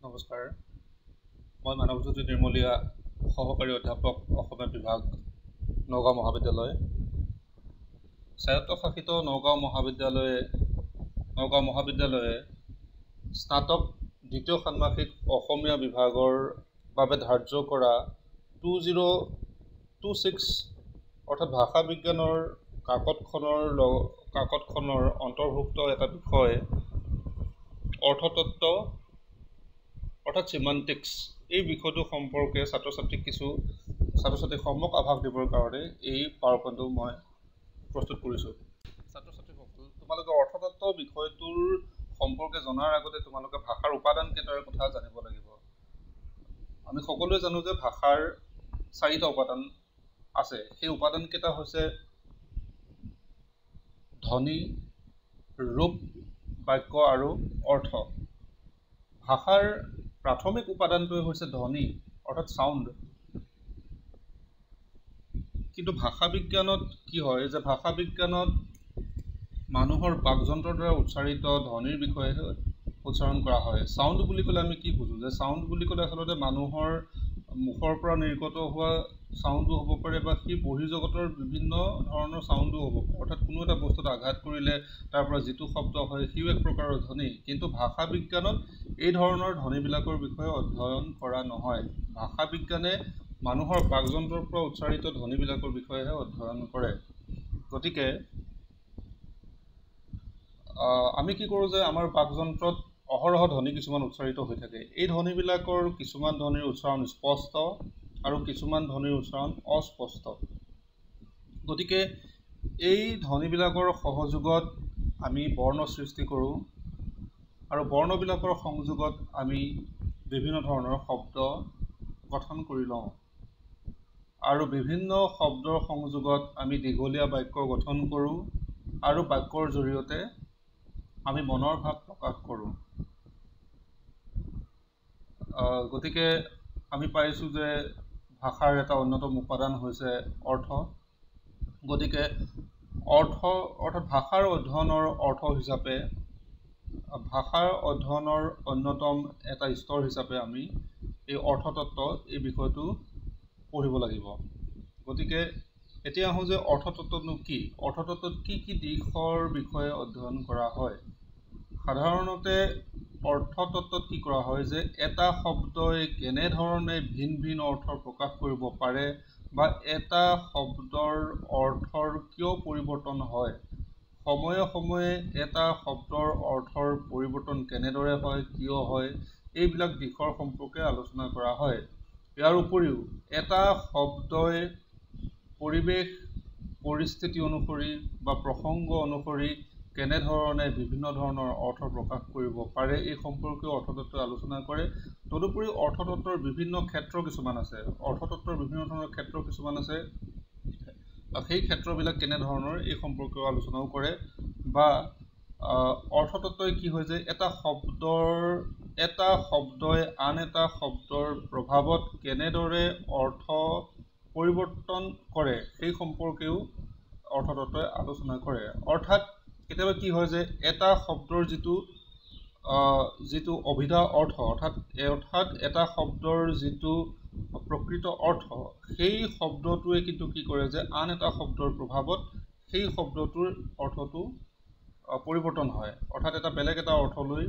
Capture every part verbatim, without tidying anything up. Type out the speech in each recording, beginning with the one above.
নমস্কাৰ, মই মানৱজ্যোতি নিৰ্মলীয়া, সহকাৰী অধ্যাপক, অসমীয়া বিভাগ, নগাঁও মহাবিদ্যালয়। স্বায়ত্তশাসিত নগাঁও মহাবিদ্যালয়ে নগাঁও মহাবিদ্যালয়ে স্নাতক দ্বিতীয় ষান্মাসিক অসমীয়া বিভাগৰ বাবে ধাৰ্য কৰা টু জিৰ' টু ছিক্স অৰ্থাৎ ভাষা বিজ্ঞানৰ কাকতখনৰ কাকতখনৰ অন্তৰ্ভুক্ত এটা বিষয় অৰ্থতত্ত্ব অৰ্থাৎ চিমান্টিক্স, এই বিষয়টো সম্পৰ্কে ছাত্ৰ ছাত্ৰীক কিছু ছাত্ৰ ছাত্ৰীক সম্যক আভাস দিবৰ কাৰণে এই পাৱাৰ পইণ্টটো মই প্ৰস্তুত কৰিছোঁ। ছাত্ৰ ছাত্ৰীসকল, তোমালোকে অৰ্থতত্ত্ব বিষয়টোৰ সম্পৰ্কে জনাৰ আগতে তোমালোকে ভাষাৰ উপাদান কেইটাৰ কথা জানিব লাগিব। আমি সকলোৱে জানো যে ভাষাৰ চাৰিটা উপাদান আছে। সেই উপাদান কেইটা হৈছে ধ্বনি, ৰূপ, বাক্য আৰু অৰ্থ। ভাষাৰ প্ৰাথমিক উপাদানটোৱে হৈছে ধ্বনি অৰ্থাৎ চাউণ্ড। কিন্তু ভাষা বিজ্ঞানত কি হয় যে ভাষা বিজ্ঞানত মানুহৰ বাকযন্ত্ৰৰ দ্বাৰা উচ্চাৰিত ধ্বনিৰ বিষয়ে উচ্চাৰণ কৰা হয়। চাউণ্ড বুলি ক'লে আমি কি বুজোঁ যে চাউণ্ড বুলি ক'লে আচলতে মানুহৰ মুখৰ পৰা নিৰ্গত হোৱা চাউণ্ডো হ'ব পাৰে বা সেই বহিৰ্জগতৰ বিভিন্ন ধৰণৰ চাউণ্ডো হ'ব পাৰে। অৰ্থাৎ কোনো এটা বস্তুত আঘাত কৰিলে তাৰ পৰা যিটো শব্দ হয় সিও এক প্ৰকাৰৰ ধ্বনি। কিন্তু ভাষা বিজ্ঞানত এই ধৰণৰ ধ্বনিবিলাকৰ বিষয়ে অধ্যয়ন কৰা নহয়। ভাষা বিজ্ঞানে মানুহৰ বাকযন্ত্ৰৰ পৰা উচ্চাৰিত ধ্বনিবিলাকৰ বিষয়েহে অধ্যয়ন কৰে। গতিকে আমি কি কৰোঁ যে আমাৰ বাকযন্ত্ৰত অহৰহ ধ্বনি কিছুমান উচ্চাৰিত হৈ থাকে। এই ধ্বনিবিলাকৰ কিছুমান ধ্বনিৰ উচ্চাৰণ স্পষ্ট আৰু কিছুমান ধ্বনিৰ উচ্চাৰণ অস্পষ্ট। গতিকে এই ধ্বনিবিলাকৰ সহযোগত আমি বৰ্ণ সৃষ্টি কৰোঁ আৰু বৰ্ণবিলাকৰ সংযোগত আমি বিভিন্ন ধৰণৰ শব্দ গঠন কৰি লওঁ আৰু বিভিন্ন শব্দৰ সংযোগত আমি দীঘলীয়া বাক্য গঠন কৰোঁ আৰু বাক্যৰ জৰিয়তে আমি মনৰ ভাৱ প্ৰকাশ কৰোঁ। গতিকে আমি পাইছোঁ যে ভাষাৰ এটা অন্যতম উপাদান হৈছে অৰ্থ। গতিকে অৰ্থ অৰ্থাৎ ভাষাৰ অধ্যয়নৰ অৰ্থ হিচাপে ভাষাৰ অধ্যয়নৰ অন্যতম এটা স্তৰ হিচাপে আমি এই অৰ্থতত্ত্ব এই বিষয়টো পঢ়িব লাগিব। গতিকে এতিয়া আহোঁ যে অৰ্থতত্ত্বনো কি? অৰ্থতত্ত্বত কি কি দিশৰ বিষয়ে অধ্যয়ন কৰা হয়? সাধাৰণতে অৰ্থতত্ত্বত কি কৰা হয় যে এটা শব্দই কেনেধৰণে ভিন ভিন অৰ্থ প্ৰকাশ কৰিব পাৰে বা এটা শব্দৰ অৰ্থৰ কিয় পৰিৱৰ্তন হয়, সময়ে সময়ে এটা শব্দৰ অৰ্থৰ পৰিৱৰ্তন কেনেদৰে হয়, কিয় হয়, এইবিলাক দিশৰ সম্পৰ্কে আলোচনা কৰা হয়। ইয়াৰ উপৰিও এটা শব্দই পৰিৱেশ পৰিস্থিতি অনুসৰি বা প্ৰসংগ অনুসৰি কেনেধৰণে বিভিন্ন ধৰণৰ অৰ্থ প্ৰকাশ কৰিব পাৰে এই সম্পৰ্কেও অৰ্থতত্ত্বই আলোচনা কৰে। তদুপৰি অৰ্থতত্ত্বৰ বিভিন্ন ক্ষেত্ৰ কিছুমান আছে। অৰ্থতত্ত্বৰ বিভিন্ন ধৰণৰ ক্ষেত্ৰ কিছুমান আছে। সেই ক্ষেত্ৰবিলাক কেনেধৰণৰ এই সম্পৰ্কেও আলোচনাও কৰে। বা অৰ্থতত্ত্বই কি হয় যে এটা শব্দৰ এটা শব্দই আন এটা শব্দৰ প্ৰভাৱত কেনেদৰে অৰ্থ পৰিৱৰ্তন কৰে সেই সম্পৰ্কেও অৰ্থতত্ত্বই আলোচনা কৰে। অৰ্থাৎ কেতিয়াবা কি হয় যে এটা শব্দৰ যিটো যিটো অভিধা অৰ্থ অৰ্থাৎ অৰ্থাৎ এটা শব্দৰ যিটো প্ৰকৃত অৰ্থ, সেই শব্দটোৱে কিন্তু কি কৰে যে আন এটা শব্দৰ প্ৰভাৱত সেই শব্দটোৰ অৰ্থটো পৰিৱৰ্তন হয়। অৰ্থাৎ এটা বেলেগ এটা অৰ্থলৈ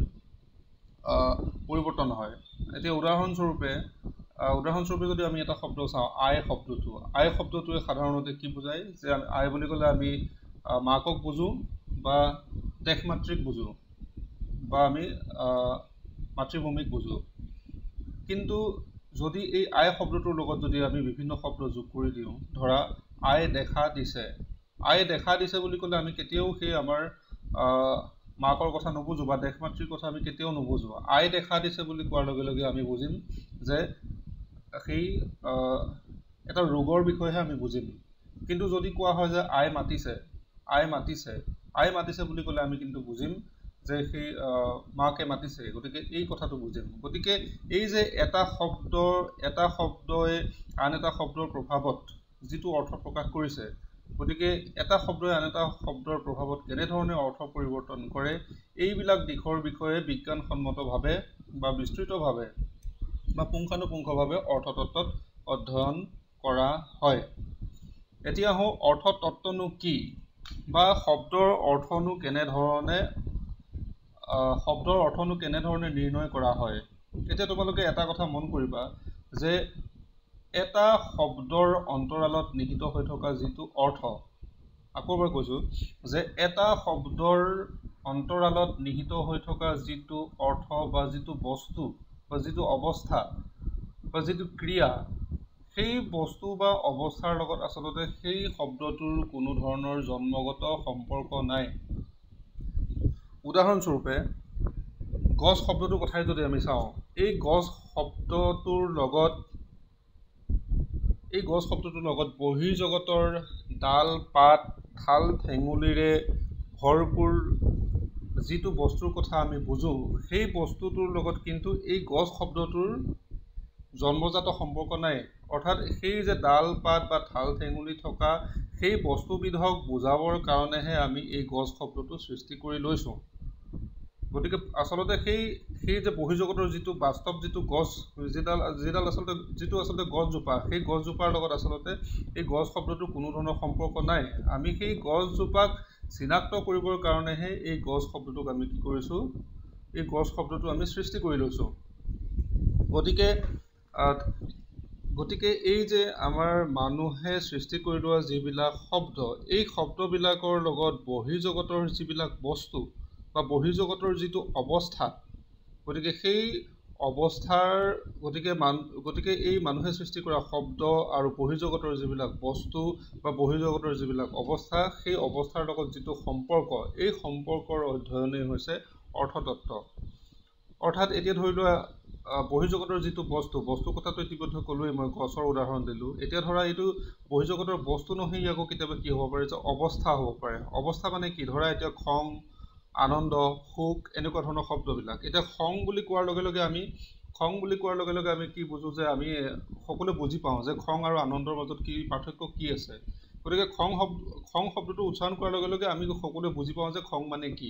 পৰিৱৰ্তন হয়। এতিয়া উদাহৰণস্বৰূপে উদাহৰণস্বৰূপে যদি আমি এটা শব্দ চাওঁ, আই শব্দটো আই শব্দটোৱে সাধাৰণতে কি বুজায় যে আই বুলি ক'লে আমি মাকক বুজোঁ বা দেশ মাতৃক বুজোঁ বা আমি মাতৃভূমিক বুজোঁ। কিন্তু যদি এই আই শব্দটোৰ লগত যদি আমি বিভিন্ন শব্দ যোগ কৰি দিওঁ, ধৰা আই দেখা দিছে, আই দেখা দিছে বুলি ক'লে আমি কেতিয়াও সেই আমাৰ মাকৰ কথা নুবুজোঁ বা দেশ মাতৃৰ কথা আমি কেতিয়াও নুবুজোঁ। আই দেখা দিছে বুলি কোৱাৰ লগে লগে আমি বুজিম যে সেই এটা ৰোগৰ বিষয়েহে আমি বুজিম। কিন্তু যদি কোৱা হয় যে আই মাতিছে আই মাতিছে আই মাতিছে বুলি ক'লে আমি কিন্তু বুজিম যে সেই মাকে মাতিছে। গতিকে এই কথাটো বুজিম। গতিকে এই যে এটা শব্দৰ এটা শব্দই আন এটা শব্দৰ প্ৰভাৱত যিটো অৰ্থ প্ৰকাশ কৰিছে, গতিকে এটা শব্দই আন এটা শব্দৰ প্ৰভাৱত কেনেধৰণে অৰ্থ পৰিৱৰ্তন কৰে, এইবিলাক দিশৰ বিষয়ে বিজ্ঞানসন্মতভাৱে বা বিস্তৃতভাৱে বা পুংখানুপুংখভাৱে অৰ্থতত্ত্বত অধ্যয়ন কৰা হয়। এতিয়া আহোঁ অৰ্থতত্ত্বনো কি বা শব্দৰ অৰ্থনো কেনেধৰণে শব্দৰ অৰ্থনো কেনেধৰণে নিৰ্ণয় কৰা হয়। এতিয়া তোমালোকে এটা কথা মন কৰিবা যে এটা শব্দৰ অন্তৰালত নিহিত হৈ থকা যিটো অৰ্থ, আকৌ এবাৰ কৈছোঁ যে এটা শব্দৰ অন্তৰালত নিহিত হৈ থকা যিটো অৰ্থ বা যিটো বস্তু বা যিটো অৱস্থা বা যিটো ক্ৰিয়া, সেই বস্তু বা অৱস্থাৰ লগত আচলতে সেই শব্দটোৰ কোনো ধৰণৰ জন্মগত সম্পৰ্ক নাই। উদাহৰণস্বৰূপে গছ শব্দটোৰ কথাই যদি আমি চাওঁ, এই গছ শব্দটোৰ লগত এই গছ শব্দটোৰ লগত বহিৰ্জগতৰ ডাল পাত ঠাল ঠেঙুলিৰে ভৰপূৰ যিটো বস্তুৰ কথা আমি বুজোঁ, সেই বস্তুটোৰ লগত কিন্তু এই গছ শব্দটোৰ জন্মজাত সম্পৰ্ক নাই। অৰ্থাৎ সেই যে ডাল পাত বা ঠাল ঠেঙুলি থকা সেই বস্তুবিধক বুজাবৰ কাৰণেহে আমি এই গছ শব্দটো সৃষ্টি কৰি লৈছোঁ। গতিকে আচলতে সেই সেই যে বহিৰ্জগতৰ যিটো বাস্তৱ যিটো গছ যিডাল যিডাল আচলতে যিটো আচলতে গছজোপা, সেই গছজোপাৰ লগত আচলতে এই গছ শব্দটোৰ কোনো ধৰণৰ সম্পৰ্ক নাই। আমি সেই গছজোপাক চিনাক্ত কৰিবৰ কাৰণেহে এই গছ শব্দটোক আমি কি কৰিছোঁ, এই গছ শব্দটো আমি সৃষ্টি কৰি লৈছোঁ। গতিকে গতিকে এই যে আমাৰ মানুহে সৃষ্টি কৰি লোৱা যিবিলাক শব্দ, এই শব্দবিলাকৰ লগত বহিৰ্জগতৰ যিবিলাক বস্তু বা বহিৰ্জগতৰ যিটো অৱস্থা, গতিকে সেই অৱস্থাৰ গতিকে মান গতিকে এই মানুহে সৃষ্টি কৰা শব্দ আৰু বহিৰ্জগতৰ যিবিলাক বস্তু বা বহিৰ্জগতৰ যিবিলাক অৱস্থা, সেই অৱস্থাৰ লগত যিটো সম্পৰ্ক, এই সম্পৰ্কৰ অধ্যয়নেই হৈছে অৰ্থতত্ত্ব। অৰ্থাৎ এতিয়া ধৰি লোৱা বহিৰ্জগতৰ যিটো বস্তু বস্তু কথাটো ইতিমধ্যে ক'লোৱেই, মই গছৰ উদাহৰণ দিলোঁ। এতিয়া ধৰা এইটো বহিৰ্জগতৰ বস্তু নহয়, আকৌ কেতিয়াবা কি হ'ব পাৰে যে অৱস্থা হ'ব পাৰে। অৱস্থা মানে কি, ধৰা এতিয়া খং, আনন্দ, সুখ, এনেকুৱা ধৰণৰ শব্দবিলাক। এতিয়া খং বুলি কোৱাৰ লগে লগে আমি খং বুলি কোৱাৰ লগে লগে আমি কি বুজোঁ যে আমি সকলোৱে বুজি পাওঁ যে খং আৰু আনন্দৰ মাজত কি পাৰ্থক্য কি আছে। গতিকে খং শব্দ খং শব্দটো উচ্চাৰণ কৰাৰ লগে লগে আমি সকলোৱে বুজি পাওঁ যে খং মানে কি।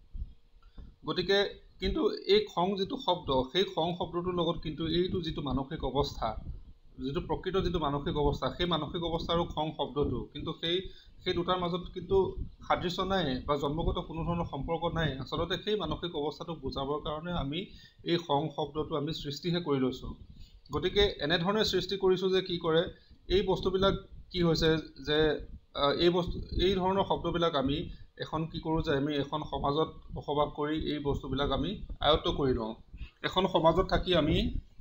গতিকে কিন্তু এই খং যিটো শব্দ, সেই খং শব্দটোৰ লগত কিন্তু এইটো যিটো মানসিক অৱস্থা, যিটো প্ৰকৃত যিটো মানসিক অৱস্থা, সেই মানসিক অৱস্থা আৰু খং শব্দটো কিন্তু সেই সেই দুটাৰ মাজত কিন্তু সাদৃশ্য নাই বা জন্মগত কোনো ধৰণৰ সম্পৰ্ক নাই। আচলতে সেই মানসিক অৱস্থাটোক বুজাবৰ কাৰণে আমি এই খং শব্দটো আমি সৃষ্টিহে কৰি লৈছোঁ। গতিকে এনেধৰণে সৃষ্টি কৰিছোঁ যে কি কৰে, এই বস্তুবিলাক কি হৈছে যে এই বস্তু এই ধৰণৰ শব্দবিলাক আমি এখন কি কৰোঁ যে আমি এখন সমাজত বসবাস কৰি এই বস্তুবিলাক আমি আয়ত্ত কৰি লওঁ। এখন সমাজত থাকি আমি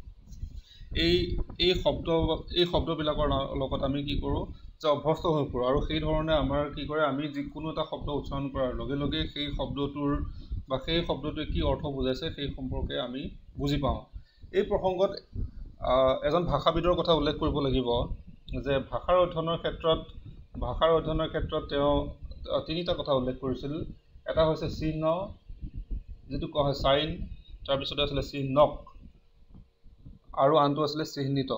এই এই শব্দ এই শব্দবিলাকৰ লগত আমি কি কৰোঁ যে অভ্যস্ত হৈ পৰোঁ, আৰু সেই ধৰণে আমাৰ কি কৰে, আমি যিকোনো এটা শব্দ উচ্চাৰণ কৰাৰ লগে লগে সেই শব্দটোৰ বা সেই শব্দটোৱে কি অৰ্থ বুজাইছে সেই সম্পৰ্কে আমি বুজি পাওঁ। এই প্ৰসংগত এজন ভাষাবিদৰ কথা উল্লেখ কৰিব লাগিব যে ভাষাৰ অধ্যয়নৰ ক্ষেত্ৰত ভাষাৰ অধ্যয়নৰ ক্ষেত্ৰত তেওঁ তিনিটা কথা উল্লেখ কৰিছিল। এটা হৈছে চিহ্ন, যিটো কোৱা হয় চাইন, তাৰপিছতে আছিলে চিহ্নক, আৰু আনটো আছিলে চিহ্নিত।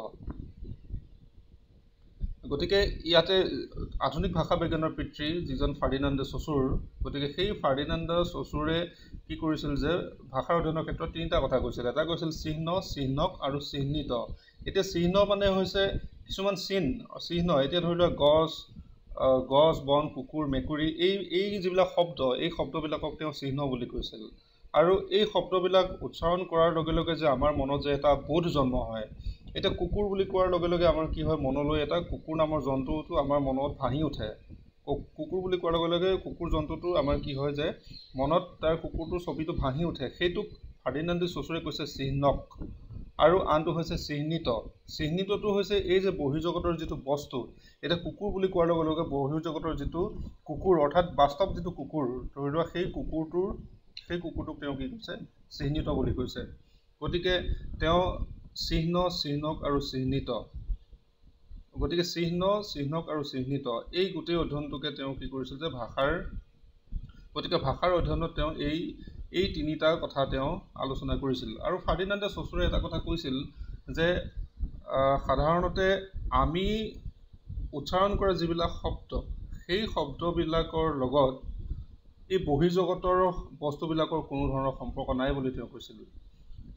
গতিকে ইয়াতে আধুনিক ভাষা বিজ্ঞানৰ পিতৃ যিজন ফাৰ্ডিনাণ্ড ডে চচুৰ, গতিকে সেই ফাৰ্ডিনাণ্ড চচুৰে কি কৰিছিল যে ভাষাৰ অধ্যয়নৰ ক্ষেত্ৰত তিনিটা কথা কৈছিল। এটা কৈছিল চিহ্ন, চিহ্নক আৰু চিহ্নিত। এতিয়া চিহ্ন মানে হৈছে কিছুমান চিহ্ন চিহ্ন এতিয়া ধৰি লোৱা গছ গছ বন কুকুৰ মেকুৰী, এই এই যিবিলাক শব্দ, এই শব্দবিলাকক তেওঁ চিহ্ন বুলি কৈছিল। আৰু এই শব্দবিলাক উচ্চাৰণ কৰাৰ লগে লগে যে আমাৰ মনত যে এটা বোধ জন্ম হয়। এতিয়া কুকুৰ বুলি কোৱাৰ লগে লগে আমাৰ কি হয়, মনলৈ এটা কুকুৰ নামৰ জন্তুটো আমাৰ মনত ভাহি উঠে। কুকুৰ বুলি কোৱাৰ লগে লগে কুকুৰ জন্তুটো আমাৰ কি হয় যে মনত তাৰ কুকুৰটোৰ ছবিটো ভাহি উঠে। সেইটোক ফাৰ্ডিনাণ্ড ডে চচুৰে কৈছে চিহ্নক। আৰু আনটো হৈছে চিহ্নিত। চিহ্নিতটো হৈছে এই যে বহিৰ্জগতৰ যিটো বস্তু। এতিয়া কুকুৰ বুলি কোৱাৰ লগে লগে বহিৰ্জগতৰ যিটো কুকুৰ, অৰ্থাৎ বাস্তৱ যিটো কুকুৰ, ধৰি লোৱা সেই কুকুৰটোৰ সেই কুকুৰটোক তেওঁ কি কৈছে, চিহ্নিত বুলি কৈছে। গতিকে তেওঁ চিহ্ন, চিহ্নক আৰু চিহ্নিত, গতিকে চিহ্ন, চিহ্নক আৰু চিহ্নিত এই গোটেই অধ্যয়নটোকে তেওঁ কি কৰিছিল যে ভাষাৰ গতিকে ভাষাৰ অধ্যয়নত তেওঁ এই এই তিনিটা কথা তেওঁ আলোচনা কৰিছিল। আৰু ফাৰ্ডিনাণ্ড ডে চচুৰে এটা কথা কৈছিল যে সাধাৰণতে আমি উচ্চাৰণ কৰা যিবিলাক শব্দ, সেই শব্দবিলাকৰ লগত এই বহিৰ্জগতৰ বস্তুবিলাকৰ কোনো ধৰণৰ সম্পৰ্ক নাই বুলি তেওঁ কৈছিল।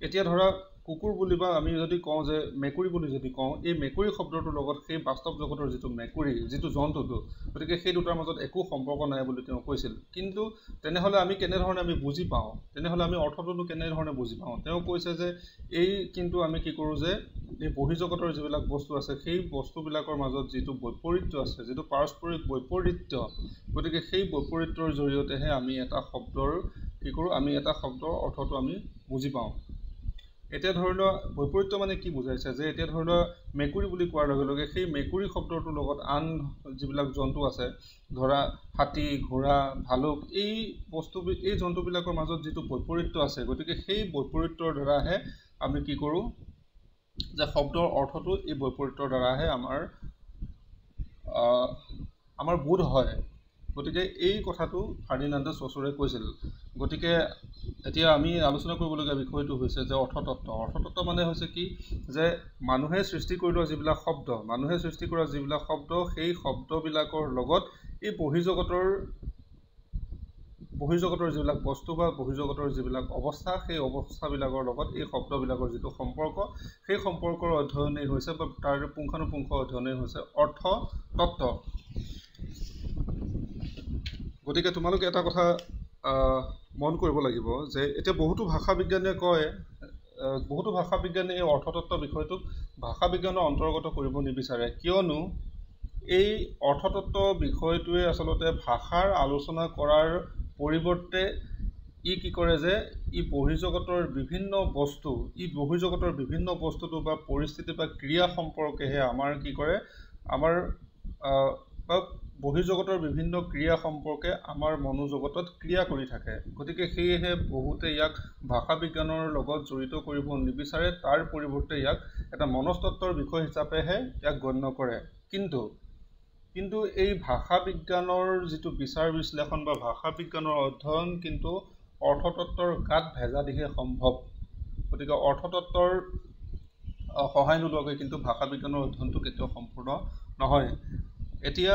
এতিয়া ধৰা কুকুৰ বুলি বা আমি যদি কওঁ যে মেকুৰী বুলি যদি কওঁ, এই মেকুৰী শব্দটোৰ লগত সেই বাস্তৱ জগতৰ যিটো মেকুৰী যিটো জন্তুটো, গতিকে সেই দুটাৰ মাজত একো সম্পৰ্ক নাই বুলি তেওঁ কৈছিল। কিন্তু তেনেহ'লে আমি কেনেধৰণে আমি বুজি পাওঁ, তেনেহ'লে আমি অৰ্থটোনো কেনেধৰণে বুজি পাওঁ? তেওঁ কৈছে যে এই কিন্তু আমি কি কৰোঁ যে এই বহিৰ্জগতৰ যিবিলাক বস্তু আছে সেই বস্তুবিলাকৰ মাজত যিটো বৈপৰীত্য আছে, যিটো পাৰস্পৰিক বৈপৰীত্য, গতিকে সেই বৈপৰীত্যৰ জৰিয়তেহে আমি এটা শব্দৰ কি কৰোঁ, আমি এটা শব্দৰ অৰ্থটো আমি বুজি পাওঁ। এতিয়া ধৰি লোৱা বৈপৰীত্য মানে কি বুজাইছে, যে এতিয়া ধৰি লোৱা মেকুৰী বুলি কোৱাৰ লগে লগে সেই মেকুৰী শব্দটোৰ লগত আন যিবিলাক জন্তু আছে, ধৰা হাতী, ঘোঁৰা, ভালুক, এই বস্তু এই জন্তুবিলাকৰ মাজত যিটো বৈপৰীত্য আছে, গতিকে সেই বৈপৰীত্যৰ দ্বাৰাহে আমি কি কৰোঁ যে শব্দৰ অৰ্থটো এই বৈপৰীত্যৰ দ্বাৰাহে আমাৰ আমাৰ বোধ হয়। গতিকে এই কথাটো ফাৰ্ডিনাণ্ডে চছৰে কৈছিল। গতিকে এতিয়া আমি আলোচনা কৰিবলগীয়া বিষয়টো হৈছে যে অৰ্থতত্ত্ব। অৰ্থতত্ত্ব মানে হৈছে কি, যে মানুহে সৃষ্টি কৰি লোৱা যিবিলাক শব্দ, মানুহে সৃষ্টি কৰা যিবিলাক শব্দ, সেই শব্দবিলাকৰ লগত এই বহিৰ্জগতৰ বহিৰ্জগতৰ যিবিলাক বস্তু বা বহিৰ্জগতৰ যিবিলাক অৱস্থা, সেই অৱস্থাবিলাকৰ লগত এই শব্দবিলাকৰ যিটো সম্পৰ্ক, সেই সম্পৰ্কৰ অধ্যয়নেই হৈছে বা তাৰ পুংখানুপুংখ অধ্যয়নেই হৈছে অৰ্থতত্ত্ব। গতিকে তোমালোকে এটা কথা মন কৰিব লাগিব যে এতিয়া বহুতো ভাষা বিজ্ঞানীয়ে কয়, বহুতো ভাষা বিজ্ঞানীয়ে এই অৰ্থতত্ত্ব বিষয়টোক ভাষা বিজ্ঞানৰ অন্তৰ্গত কৰিব নিবিচাৰে, কিয়নো এই অৰ্থতত্ত্ব বিষয়টোৱে আচলতে ভাষাৰ আলোচনা কৰাৰ পৰিৱৰ্তে ই কি কৰে যে ই বহিৰ্জগতৰ বিভিন্ন বস্তু, ই বহিৰ্জগতৰ বিভিন্ন বস্তুটো বা পৰিস্থিতি বা ক্ৰিয়া সম্পৰ্কেহে আমাৰ কি কৰে, আমাৰ বা বহিৰ্জগতৰ বিভিন্ন ক্ৰিয়া সম্পৰ্কে আমাৰ মনোজগতত ক্ৰিয়া কৰি থাকে। গতিকে সেয়েহে বহুতে ইয়াক ভাষা বিজ্ঞানৰ লগত জড়িত কৰিব নিবিচাৰে, তাৰ পৰিৱৰ্তে ইয়াক এটা মনস্তত্ত্বৰ বিষয় হিচাপেহে ইয়াক গণ্য কৰে। কিন্তু কিন্তু এই ভাষা বিজ্ঞানৰ যিটো বিচাৰ বিশ্লেষণ বা ভাষা বিজ্ঞানৰ অধ্যয়ন কিন্তু অৰ্থতত্ত্বৰ গাত ভেজা দিহে সম্ভৱ। গতিকে অৰ্থতত্ত্বৰ সহায় নোলোৱাকৈ কিন্তু ভাষা বিজ্ঞানৰ অধ্যয়নটো কেতিয়াও সম্পূৰ্ণ নহয়। এতিয়া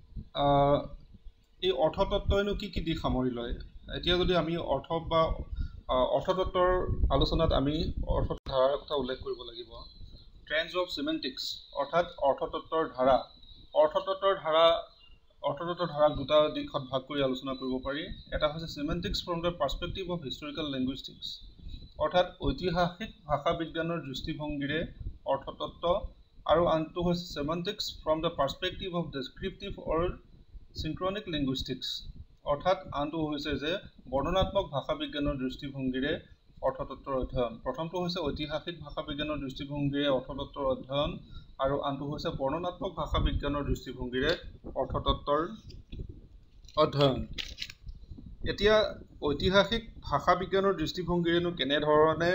এই অৰ্থতত্ত্বইনো কি কি দিশ সামৰি লয়? এতিয়া যদি আমি অৰ্থ বা অৰ্থতত্ত্বৰ আলোচনাত আমি অৰ্থধাৰাৰ কথা উল্লেখ কৰিব লাগিব। ট্ৰেন্ডছ অফ চিমেন্টিক্স, অৰ্থাৎ অৰ্থতত্ত্বৰ ধাৰা। অৰ্থতত্ত্বৰ ধাৰা অৰ্থতত্ত্বৰ ধাৰাক দুটা দিশত ভাগ কৰি আলোচনা কৰিব পাৰি। এটা হৈছে semantics from the perspective of historical linguistics, অৰ্থাৎ ঐতিহাসিক ভাষা বিজ্ঞানৰ দৃষ্টিভংগীৰে অৰ্থতত্ত্ব, আৰু আনটো হৈছে semantics from the perspective of descriptive or synchronic linguistics, অৰ্থাৎ আনটো হৈছে যে বৰ্ণনাত্মক ভাষা বিজ্ঞানৰ দৃষ্টিভংগীৰে অৰ্থতত্ত্বৰ অধ্যয়ন। প্ৰথমটো হৈছে ঐতিহাসিক ভাষা বিজ্ঞানৰ দৃষ্টিভংগীৰে অৰ্থতত্ত্বৰ অধ্যয়ন, আৰু আনটো হৈছে বৰ্ণনাত্মক ভাষা বিজ্ঞানৰ দৃষ্টিভংগীৰে অৰ্থতত্ত্বৰ অধ্যয়ন। এতিয়া ঐতিহাসিক ভাষা বিজ্ঞানৰ দৃষ্টিভংগীৰেনো কেনেধৰণে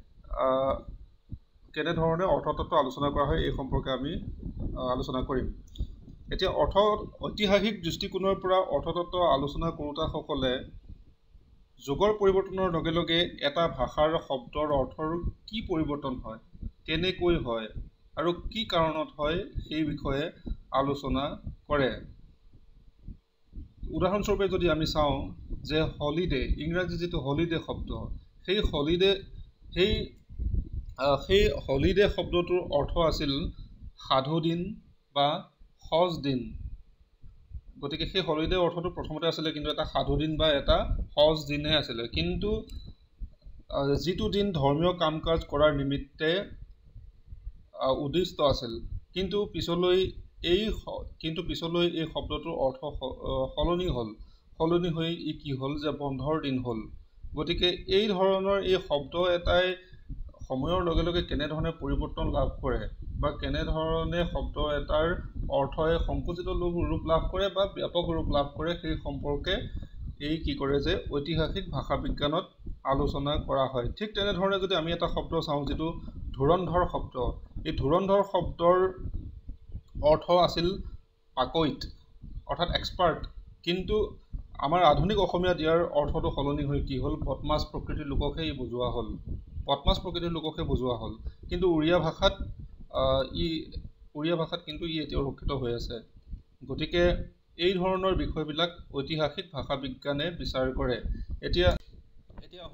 কেনেধৰণে অৰ্থতত্ত্ব আলোচনা কৰা হয় এই সম্পৰ্কে আমি আলোচনা কৰিম। এতিয়া অৰ্থ ঐতিহাসিক দৃষ্টিকোণৰ পৰা অৰ্থতত্ত্ব আলোচনা কৰোঁতাসকলে যুগৰ পৰিৱৰ্তনৰ লগে লগে এটা ভাষাৰ শব্দৰ অৰ্থৰ কি পৰিৱৰ্তন হয়, কেনেকৈ হয় আৰু কি কাৰণত হয় সেই বিষয়ে আলোচনা কৰে। উদাহৰণস্বৰূপে যদি আমি চাওঁ যে হলিডে, ইংৰাজী যিটো হলিডে শব্দ, সেই হলিডে সেই সেই হলিডে শব্দটোৰ অৰ্থ আছিল সাধু দিন বা সজ দিন। গতিকে সেই হলিডে অৰ্থটো প্ৰথমতে আছিলে কিন্তু এটা সাধু দিন বা এটা সজ দিনহে আছিলে, কিন্তু যিটো দিন ধৰ্মীয় কাম কাজ কৰাৰ নিমিত্তে উদ্দিষ্ট আছিল। কিন্তু পিছলৈ এই কিন্তু পিছলৈ এই শব্দটোৰ অৰ্থ সলনি হ'ল সলনি হৈ ই কি হ'ল যে বন্ধৰ দিন হ'ল। গতিকে এই ধৰণৰ এই শব্দ এটাই সময়ৰ লগে লগে কেনেধৰণে পৰিৱৰ্তন লাভ কৰে বা কেনেধৰণে শব্দ এটাৰ অৰ্থই সংকুচিত ৰূপ লাভ কৰে বা ব্যাপক ৰূপ লাভ কৰে সেই সম্পৰ্কে এই কি কৰে যে ঐতিহাসিক ভাষা বিজ্ঞানত আলোচনা কৰা হয়। ঠিক তেনেধৰণে যদি আমি এটা শব্দ চাওঁ যিটো ধুৰন্ধৰ শব্দ, এই ধুৰন্ধৰ শব্দৰ অৰ্থ আছিল পাকৈত অৰ্থাৎ এক্সপাৰ্ট, কিন্তু আমাৰ আধুনিক অসমীয়াত ইয়াৰ অৰ্থটো সলনি হৈ কি হ'ল, বদমাছ প্ৰকৃতিৰ লোককহে ই বুজোৱা হ'ল বদমাছ প্ৰকৃতিৰ লোককহে বুজোৱা হ'ল। কিন্তু উৰিয়া ভাষাত ই উৰিয়া ভাষাত কিন্তু ই এতিয়াও ৰক্ষিত হৈ আছে। গতিকে এই ধৰণৰ বিষয়বিলাক ঐতিহাসিক ভাষা বিজ্ঞানে বিচাৰ কৰে। এতিয়া এতিয়া আমি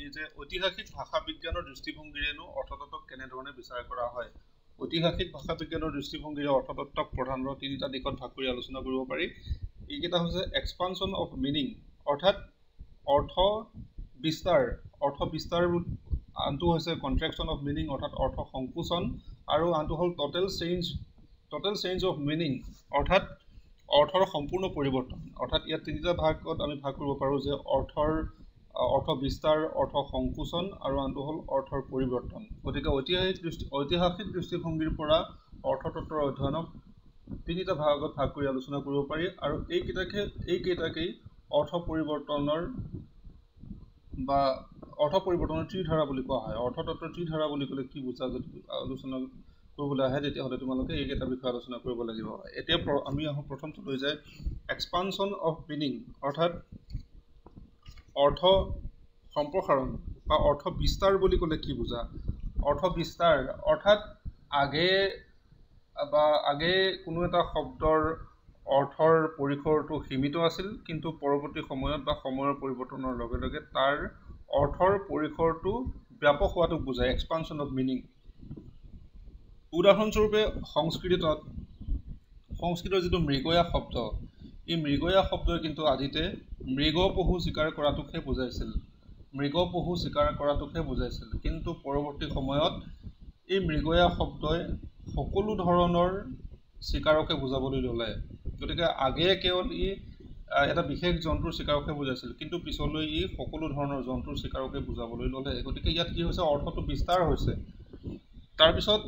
যে ঐতিহাসিক ভাষা বিজ্ঞানৰ দৃষ্টিভংগীৰেনো অৰ্থতত্ত্বক কেনেধৰণে বিচাৰ কৰা হয়। ঐতিহাসিক ভাষা বিজ্ঞানৰ দৃষ্টিভংগীৰে অৰ্থতত্ত্বক প্ৰধানকৈ তিনিটা দিশত ভাগ কৰি আলোচনা কৰিব পাৰি। এইকেইটা হৈছে এক্সপানশ্যন অফ মিনিং, অৰ্থাৎ অৰ্থ বিস্তাৰ, অৰ্থ বিস্তাৰ, আনটো হৈছে কন্ট্ৰেকশ্যন অফ মিনিং অৰ্থাৎ অৰ্থ সংকোচন, আৰু আনটো হ'ল total change total change of meaning অৰ্থাৎ অৰ্থৰ সম্পূৰ্ণ পৰিৱৰ্তন। অৰ্থাৎ ইয়াত তিনিটা ভাগত আমি ভাগ কৰিব পাৰোঁ যে অৰ্থৰ অৰ্থ বিস্তাৰ, অৰ্থ সংকোচন আৰু আনটো হ'ল অৰ্থৰ পৰিৱৰ্তন। গতিকে ঐতিহাসিক দৃষ্টি ঐতিহাসিক দৃষ্টিভংগীৰ পৰা অৰ্থতত্ত্বৰ অধ্যয়নক তিনিটা ভাগত ভাগ কৰি আলোচনা কৰিব পাৰি, আৰু এইকেইটাকে এইকেইটাকেই অৰ্থ পৰিৱৰ্তনৰ বা অৰ্থ পৰিৱৰ্তনৰ ত্ৰিধাৰা বুলি কোৱা হয়। অৰ্থতত্ত্বৰ ত্ৰিধাৰা বুলি ক'লে কি বুজা যদি আলোচনা কৰিবলৈ আহে তেতিয়াহ'লে তোমালোকে এইকেইটা বিষয়ে আলোচনা কৰিব লাগিব। এতিয়া আমি আহোঁ প্ৰথমটো লৈ যায় এক্সপানশ্যন অফ মিনিং অৰ্থাৎ অৰ্থ সম্প্ৰসাৰণ বা অৰ্থ বিস্তাৰ বুলি ক'লে কি বুজা। অৰ্থ বিস্তাৰ অৰ্থাৎ আগে বা আগে কোনো এটা শব্দৰ অৰ্থৰ পৰিসৰটো সীমিত আছিল, কিন্তু পৰৱৰ্তী সময়ত বা সময়ৰ পৰিৱৰ্তনৰ লগে লগে তাৰ অৰ্থৰ পৰিসৰটো ব্যাপক হোৱাটোক বুজায় এক্সপানশ্যন অফ মিনিং। উদাহৰণস্বৰূপে সংস্কৃতত সংস্কৃতৰ যিটো মৃগয়া শব্দ, এই মৃগয়া শব্দই কিন্তু আদিতে মৃগ পহু চিকাৰ কৰাটোকহে বুজাইছিল মৃগ পহু চিকাৰ কৰাটোকহে বুজাইছিল কিন্তু পৰৱৰ্তী সময়ত এই মৃগয়া শব্দই সকলো ধৰণৰ চিকাৰকে বুজাবলৈ ল'লে। গতিকে আগে কেৱল ই এটা বিশেষ জন্তুৰ চিকাৰকে বুজাইছিল, কিন্তু পিছলৈ ই সকলো ধৰণৰ জন্তুৰ চিকাৰকে বুজাবলৈ ল'লে। গতিকে ইয়াত কি হৈছে, অৰ্থটো বিস্তাৰ হৈছে। তাৰপিছত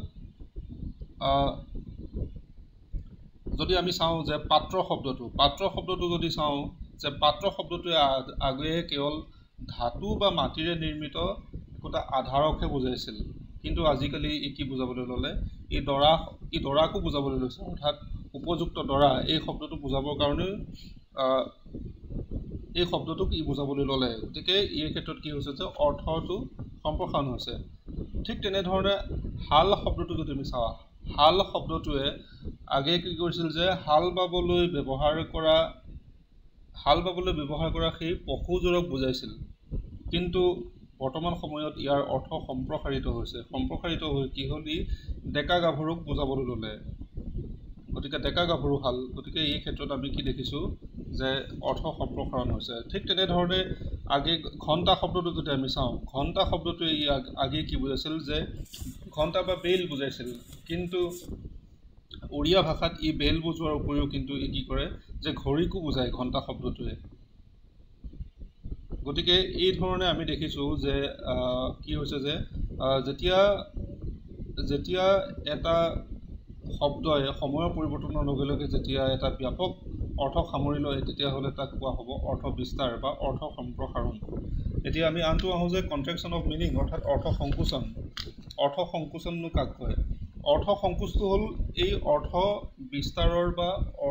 যদি আমি চাওঁ যে পাত্ৰ শব্দটো পাত্ৰ শব্দটো যদি চাওঁ যে পাত্ৰ শব্দটোৱে আগে কেৱল ধাতু বা মাটিৰে নিৰ্মিত একোটা আধাৰকহে বুজাইছিল, কিন্তু আজিকালি ই কি বুজাবলৈ ল'লে, ই দৰা ই দৰাকো বুজাবলৈ লৈছে। অৰ্থাৎ উপযুক্ত দৰা এই শব্দটো বুজাবৰ কাৰণে এই শব্দটোক ই বুজাবলৈ ল'লে। গতিকে এই ক্ষেত্ৰত কি হৈছে যে অৰ্থটো সম্প্ৰসাৰণ হৈছে। ঠিক তেনেধৰণে হাল শব্দটো যদি আমি চাওঁ, হাল শব্দটোৱে আগে কি কৰিছিল যে হাল বাবলৈ ব্যৱহাৰ কৰা হাল বাবলৈ ব্যৱহাৰ কৰা সেই পশুযোৰক বুজাইছিল, কিন্তু বৰ্তমান সময়ত ইয়াৰ অৰ্থ সম্প্ৰসাৰিত হৈছে। সম্প্ৰসাৰিত হৈ কি হ'ল, ই ডেকা গাভৰুক বুজাবলৈ ল'লে। গতিকে ডেকা গাভৰু হাল, গতিকে এই ক্ষেত্ৰত আমি কি দেখিছোঁ যে অৰ্থ সম্প্ৰসাৰণ হৈছে। ঠিক তেনেধৰণে আগে ঘণ্টা শব্দটো যদি আমি চাওঁ, ঘণ্টা শব্দটোৱে ই আগে কি বুজাইছিল যে ঘণ্টা বা বেল বুজাইছিল, কিন্তু উড়িয়া ভাষাত ই বেল বুজোৱাৰ উপৰিও কিন্তু ই কি কৰে যে ঘড়ীকো বুজায় ঘণ্টা শব্দটোৱে। গতিকে এই ধৰণে আমি দেখিছোঁ যে কি হৈছে যে যেতিয়া যেতিয়া এটা শব্দই সময়ৰ পৰিৱৰ্তনৰ লগে লগে যেতিয়া এটা ব্যাপক অৰ্থক সামৰি লয়, তেতিয়াহ'লে তাক কোৱা হ'ব অৰ্থ বিস্তাৰ বা অৰ্থ সম্প্ৰসাৰণ। এতিয়া আমি আনটো আহোঁ যে কন্ট্ৰেকশ্যন অফ মিনিং অৰ্থাৎ অৰ্থ সংকোচন। অৰ্থ সংকোচননো কাক কয়? অৰ্থ সংকোচটো হ'ল এই অৰ্থ বিস্তাৰৰ বা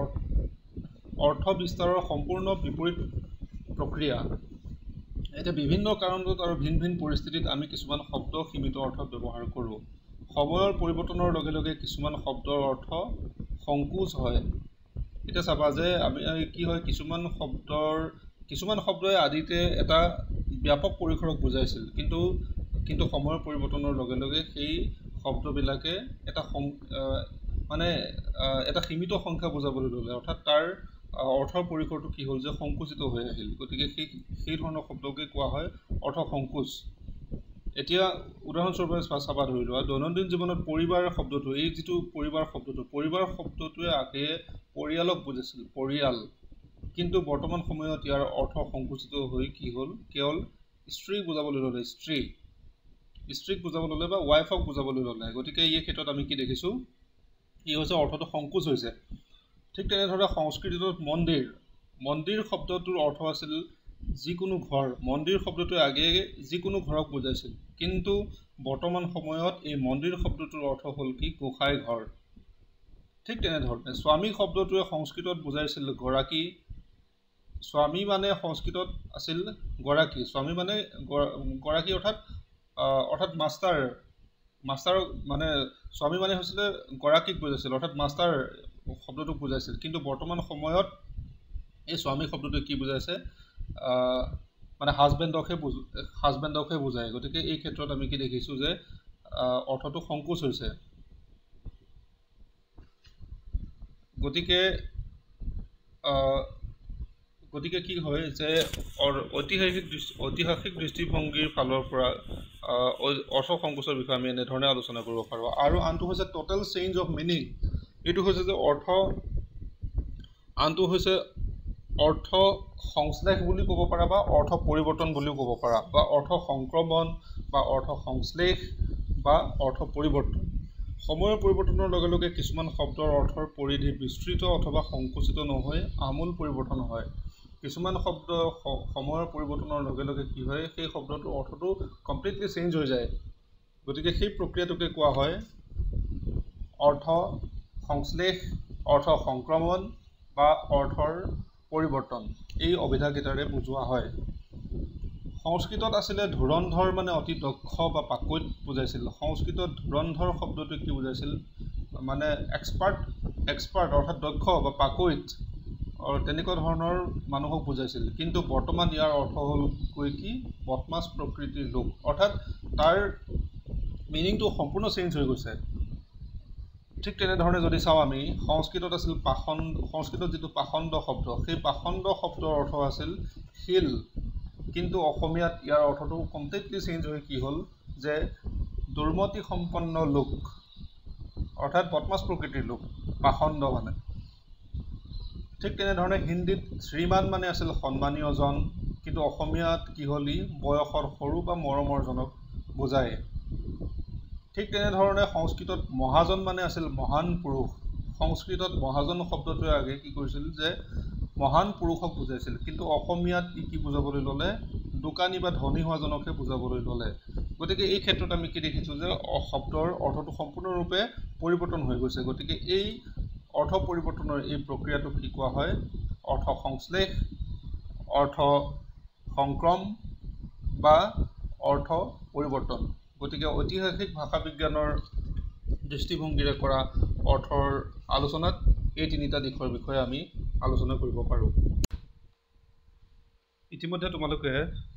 অৰ্থ বিস্তাৰৰ সম্পূৰ্ণ বিপৰীত প্ৰক্ৰিয়া। এতিয়া বিভিন্ন কাৰণত আৰু ভিন ভিন পৰিস্থিতিত আমি কিছুমান শব্দ সীমিত অৰ্থত ব্যৱহাৰ কৰোঁ। সময়ৰ পৰিৱৰ্তনৰ লগে লগে কিছুমান শব্দৰ অৰ্থ সংকোচ হয়। এতিয়া চাবা যে আমি কি হয়, কিছুমান শব্দৰ কিছুমান শব্দই আদিতে এটা ব্যাপক পৰিসৰক বুজাইছিল, কিন্তু কিন্তু সময়ৰ পৰিৱৰ্তনৰ লগে লগে সেই শব্দবিলাকে এটা মানে এটা সীমিত সংখ্যা বুজাবলৈ ল'লে, অৰ্থাৎ তাৰ অৰ্থৰ পৰিসৰটো কি হ'ল যে সংকুচিত হৈ আহিল। গতিকে সেই সেই ধৰণৰ শব্দকে কোৱা হয় অৰ্থ সংকোচ। এতিয়া উদাহৰণস্বৰূপে চাবা ধৰি লোৱা, দৈনন্দিন জীৱনত পৰিবাৰ শব্দটো, এই যিটো পৰিবাৰ শব্দটো পৰিবাৰ শব্দটোৱে আগে পৰিয়ালক বুজাইছিল, পৰিয়াল, কিন্তু বৰ্তমান সময়ত ইয়াৰ অৰ্থ সংকুচিত হৈ কি হ'ল, কেৱল স্ত্ৰীক বুজাবলৈ ল'লে, স্ত্ৰী স্ত্ৰীক বুজাবলৈ ল'লে বা ৱাইফক বুজাবলৈ ল'লে। গতিকে এই ক্ষেত্ৰত আমি কি দেখিছোঁ, ই হৈছে অৰ্থটো সংকোচ হৈছে। ঠিক তেনেধৰণে সংস্কৃতত মন্দিৰ মন্দিৰ শব্দটোৰ অৰ্থ আছিল যিকোনো ঘৰ। মন্দিৰ শব্দটোৱে আগে যিকোনো ঘৰক বুজাইছিল, কিন্তু বৰ্তমান সময়ত এই মন্দিৰ শব্দটোৰ অৰ্থ হ'ল কি, গোসাঁই ঘৰ। ঠিক তেনেধৰণে স্বামী শব্দটোৱে সংস্কৃতত বুজাইছিল গৰাকী। স্বামী মানে সংস্কৃতত আছিল গৰাকী। স্বামী মানে গৰাকী অৰ্থাৎ অৰ্থাৎ মাষ্টাৰ মাষ্টাৰক মানে স্বামী মানে হৈছিলে গৰাকীক বুজাইছিল, অৰ্থাৎ মাষ্টাৰ শব্দটোক বুজাইছিল। কিন্তু বৰ্তমান সময়ত এই স্বামী শব্দটোৱে কি বুজাইছে, মানে হাজবেণ্ডকহে বুজ হাজবেণ্ডকহে বুজায়। গতিকে এই ক্ষেত্ৰত আমি কি দেখিছোঁ যে অৰ্থটো সংকোচ হৈছে। গতিকে গতিকে কি হয় যে ঐতিহাসিক ঐতিহাসিক দৃষ্টিভংগীৰ ফালৰ পৰা অৰ্থ সংকোচৰ বিষয়ে আমি এনেধৰণে আলোচনা কৰিব পাৰোঁ। আৰু আনটো হৈছে টোটেল চেঞ্জ অফ মিনিং। এইটো হৈছে যে অৰ্থ আনটো হৈছে অৰ্থ সংশ্লেষ বুলি ক'ব পাৰা বা অৰ্থ পৰিৱৰ্তন বুলিও ক'ব পাৰা, বা অৰ্থ সংক্ৰমণ বা অৰ্থ সংশ্লেষ বা অৰ্থ পৰিৱৰ্তন। সময়ৰ পৰিৱৰ্তনৰ লগে লগে কিছুমান শব্দৰ অৰ্থৰ পৰিধি বিস্তৃত অথবা সংকুচিত নহৈ আমূল পৰিৱৰ্তন হয়। কিছুমান শব্দ সময়ৰ পৰিৱৰ্তনৰ লগে লগে কি হয়, সেই শব্দটোৰ অৰ্থটো কমপ্লিটলি চেঞ্জ হৈ যায়। গতিকে সেই প্ৰক্ৰিয়াটোকে কোৱা হয় অৰ্থ সংশ্লেষ, অৰ্থ সংক্ৰমণ বা অৰ্থৰ পৰিৱৰ্তন। এই অভিধাকেইটাৰে বুজোৱা হয়। সংস্কৃতত আছিলে ধুৰন্ধৰ মানে অতি দক্ষ বা পাকৈত বুজাইছিল। সংস্কৃতত ধুৰন্ধৰ শব্দটো কি বুজাইছিল, মানে এক্সপাৰ্ট এক্সপাৰ্ট অৰ্থাৎ দক্ষ বা পাকৈত তেনেকুৱা ধৰণৰ মানুহক বুজাইছিল। কিন্তু বৰ্তমান ইয়াৰ অৰ্থ হ'ল কৈ কি বদমাছ প্ৰকৃতিৰ লোক, অৰ্থাৎ তাৰ মিনিংটো সম্পূৰ্ণ চেঞ্জ হৈ গৈছে। ঠিক তেনেধৰণে যদি চাওঁ আমি, সংস্কৃতত আছিল পাখণ্ড, সংস্কৃতত যিটো পাখণ্ড শব্দ, সেই পাখণ্ড শব্দৰ অৰ্থ আছিল শিল। কিন্তু অসমীয়াত ইয়াৰ অৰ্থটো কমপ্লিটলি চেঞ্জ হৈ কি হ'ল যে দুৰ্মতি সম্পন্ন লোক, অৰ্থাৎ বদমাছ প্ৰকৃতিৰ লোক, পাখণ্ড মানে। ঠিক তেনেধৰণে হিন্দীত শ্ৰীমান মানে আছিল সন্মানীয়জন, কিন্তু অসমীয়াত কি হ'ল ই বয়সৰ সৰু বা মৰমৰজনক বুজায়। ঠিক তেনেধৰণে সংস্কৃতত মহাজন মানে আছিল মহান পুৰুষ। সংস্কৃতত মহাজন শব্দটোৱে আগে কি কৰিছিল যে মহান পুৰুষক বুজাইছিল, কিন্তু অসমীয়াত ই কি বুজাবলৈ ল'লে দোকানী বা ধনী হোৱাজনকহে বুজাবলৈ ল'লে। গতিকে এই ক্ষেত্ৰত আমি কি দেখিছোঁ যে শব্দৰ অৰ্থটো সম্পূৰ্ণৰূপে পৰিৱৰ্তন হৈ গৈছে। গতিকে এই অৰ্থ পৰিৱৰ্তনৰ এই প্ৰক্ৰিয়াটোক কি কোৱা হয়, অৰ্থ সংশ্লেষ, অৰ্থ সংক্ৰম বা অৰ্থ পৰিৱৰ্তন। গতিকে ঐতিহাসিক ভাষা বিজ্ঞানৰ দৃষ্টিভংগীৰে কৰা অৰ্থৰ আলোচনাত এই তিনিটা দিশৰ বিষয়ে আমি আলোচনা কৰিব পাৰোঁ। ইতিমধ্যে তোমালোকে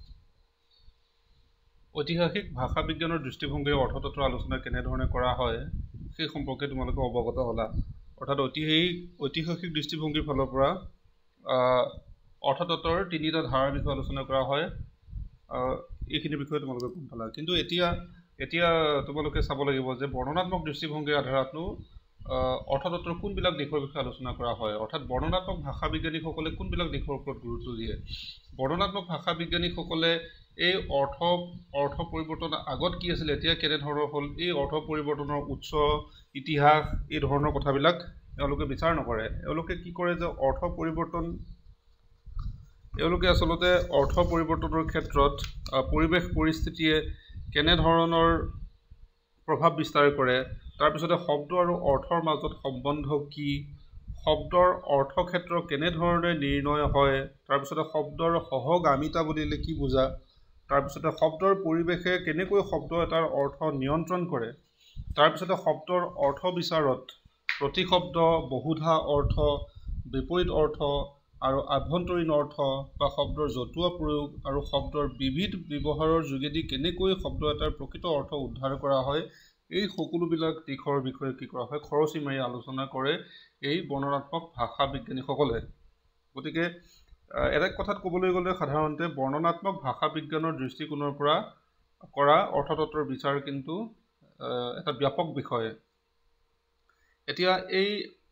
ঐতিহাসিক ভাষা বিজ্ঞানৰ দৃষ্টিভংগীৰে অৰ্থতত্ত্বৰ আলোচনা কেনেধৰণে কৰা হয় সেই সম্পৰ্কে তোমালোকে অৱগত হ'লা। অৰ্থাৎ ঐতিহাসিক ঐতিহাসিক দৃষ্টিভংগীৰ ফালৰ পৰা অৰ্থতত্ত্বৰ তিনিটা ধাৰাৰ বিষয়ে আলোচনা কৰা হয়, এইখিনি বিষয়ে তোমালোকে গম পালা। কিন্তু এতিয়া এতিয়া তোমালোকে চাব লাগিব যে বৰ্ণনাত্মক দৃষ্টিভংগীৰ আধাৰতনো অৰ্থতত্ত্বৰ কোনবিলাক দিশৰ বিষয়ে আলোচনা কৰা হয়, অৰ্থাৎ বৰ্ণনাত্মক ভাষা বিজ্ঞানীসকলে কোনবিলাক দিশৰ ওপৰত গুৰুত্ব দিয়ে। বৰ্ণনাত্মক ভাষা বিজ্ঞানীসকলে এই অৰ্থ অৰ্থ পৰিৱৰ্তন আগত কি আছিল, এতিয়া কেনেধৰণৰ হ'ল, এই অৰ্থ পৰিৱৰ্তনৰ উৎস ইতিহাস এই ধৰণৰ কথাবিলাক এওঁলোকে বিচাৰ নকৰে। এওঁলোকে কি কৰে যে অৰ্থ পৰিৱৰ্তন এওঁলোকে আচলতে অৰ্থ পৰিৱৰ্তনৰ ক্ষেত্ৰত পৰিৱেশ পৰিস্থিতিয়ে কেনেধৰণৰ প্ৰভাৱ বিস্তাৰ কৰে, তাৰপিছতে শব্দ আৰু অৰ্থৰ মাজত সম্বন্ধ কি, শব্দৰ অৰ্থক্ষেত্ৰ কেনেধৰণে নিৰ্ণয় হয়, তাৰপিছতে শব্দৰ সহগামিতা বুলিলে কি বুজা, তাৰপিছতে শব্দৰ পৰিৱেশে কেনেকৈ শব্দ এটাৰ অৰ্থ নিয়ন্ত্ৰণ কৰে, তাৰপিছতে শব্দৰ অৰ্থ বিচাৰত প্ৰতিশব্দ, বহুধা অৰ্থ, বিপৰীত অৰ্থ আৰু আভ্যন্তৰীণ অৰ্থ বা শব্দৰ জতুৱা প্ৰয়োগ আৰু শব্দৰ বিবিধ ব্যৱহাৰৰ যোগেদি কেনেকৈ শব্দ এটাৰ প্ৰকৃত অৰ্থ উদ্ধাৰ কৰা হয়, এই সকলোবিলাক দিশৰ বিষয়ে কি কৰা হয় খৰচি মাৰি আলোচনা কৰে এই বৰ্ণনাত্মক ভাষা বিজ্ঞানীসকলে। গতিকে এটা কথাত ক'বলৈ গ'লে সাধাৰণতে বৰ্ণনাত্মক ভাষা বিজ্ঞানৰ দৃষ্টিকোণৰ পৰা কৰা অৰ্থতত্ত্বৰ বিচাৰ কিন্তু এটা ব্যাপক বিষয়। এতিয়া এই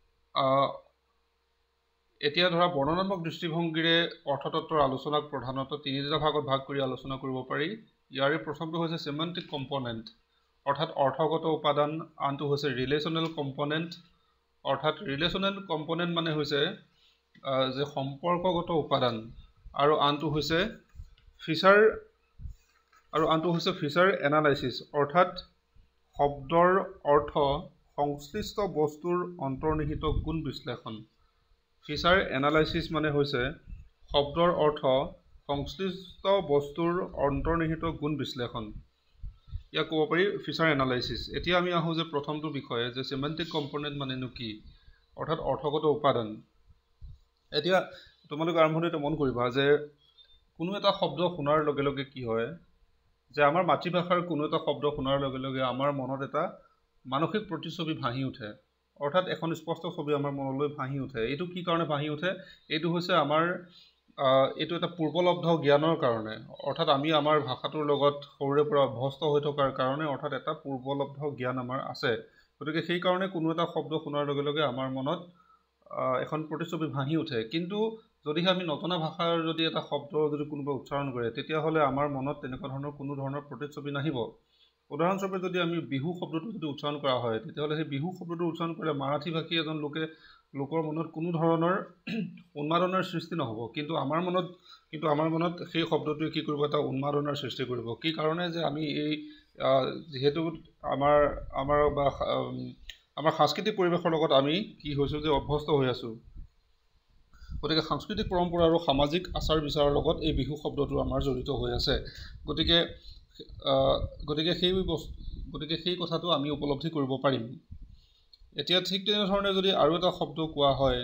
এতিয়া ধৰা বৰ্ণনাত্মক দৃষ্টিভংগীৰে অৰ্থতত্ত্বৰ আলোচনাক প্ৰধানতঃ তিনিটা ভাগত ভাগ কৰি আলোচনা কৰিব পাৰি। ইয়াৰে প্ৰথমটো হৈছে চিমেণ্টিক কম্পনেণ্ট, অৰ্থাৎ অৰ্থগত উপাদান। আনটো হৈছে ৰিলেশ্যনেল কম্পনেণ্ট, অৰ্থাৎ ৰিলেশ্যনেল কম্পনেণ্ট মানে হৈছে যে সম্পৰ্কগত উপাদান, আৰু আনটো হৈছে ফিচাৰ আৰু আনটো হৈছে ফিচাৰ এনালাইচিছ, অৰ্থাৎ শব্দৰ অৰ্থ সংশ্লিষ্ট বস্তুৰ অন্তৰ্নিহিত গুণ বিশ্লেষণ। ফিচাৰ এনালাইচিছ মানে হৈছে শব্দৰ অৰ্থ সংশ্লিষ্ট বস্তুৰ অন্তৰ্নিহিত গুণ বিশ্লেষণ, ইয়াক ক'ব পাৰি ফিচাৰ এনালাইচিছ। এতিয়া আমি আহোঁ যে প্ৰথমটো বিষয়ে যে চিমেণ্টিক কম্পনেণ্ট মানেনো কি, অৰ্থাৎ অৰ্থগত উপাদান। এতিয়া তোমালোকে আৰম্ভণিতে মন কৰিবা যে কোনো এটা শব্দ শুনাৰ লগে লগে কি হয় যে আমাৰ মাতৃভাষাৰ কোনো এটা শব্দ শুনাৰ লগে লগে আমাৰ মনত এটা মানসিক প্ৰতিচ্ছবি ভাহি উঠে অৰ্থাৎ এখন স্পষ্ট ছবি আমাৰ মনলৈ ভাহি উঠে এইটো কি কাৰণে ভাহি উঠে এইটো হৈছে আমাৰ এইটো এটা পূৰ্বলব্ধ জ্ঞানৰ কাৰণে অৰ্থাৎ আমি আমাৰ ভাষাটোৰ লগত সৰুৰে পৰা অভ্যস্ত হৈ থকাৰ কাৰণে অৰ্থাৎ এটা পূৰ্বলব্ধ জ্ঞান আমাৰ আছে গতিকে সেই কাৰণে কোনো এটা শব্দ শুনাৰ লগে লগে আমাৰ মনত এখন প্ৰতিচ্ছবি ভাহি উঠে কিন্তু যদি আমি নজনা ভাষাৰ যদি এটা শব্দ যদি কোনোবা উচ্চাৰণ কৰে তেতিয়াহ'লে আমাৰ মনত তেনেকুৱা ধৰণৰ কোনো ধৰণৰ প্ৰতিচ্ছবি নাহিব উদাহৰণস্বৰূপে যদি আমি বিহু শব্দটো যদি উচ্চাৰণ কৰা হয় তেতিয়াহ'লে সেই বিহু শব্দটো উচ্চাৰণ কৰিলে মাৰাঠী ভাষী এজন লোকে লোকৰ মনত কোনো ধৰণৰ উন্মাদনাৰ সৃষ্টি নহ'ব কিন্তু আমাৰ মনত কিন্তু আমাৰ মনত সেই শব্দটোৱে কি কৰিব এটা উন্মাদনাৰ সৃষ্টি কৰিব কি কাৰণে যে আমি এই যেহেতু আমাৰ আমাৰ বা আমাৰ সাংস্কৃতিক পৰিৱেশৰ লগত আমি কি হৈছোঁ যে অভ্যস্ত হৈ আছোঁ গতিকে সাংস্কৃতিক পৰম্পৰা আৰু সামাজিক আচাৰ বিচাৰৰ লগত এই বিহু শব্দটো আমাৰ জড়িত হৈ আছে গতিকে গতিকে সেই বস্তু গতিকে সেই কথাটো আমি উপলব্ধি কৰিব পাৰিম এতিয়া ঠিক তেনেধৰণে যদি আৰু এটা শব্দ কোৱা হয়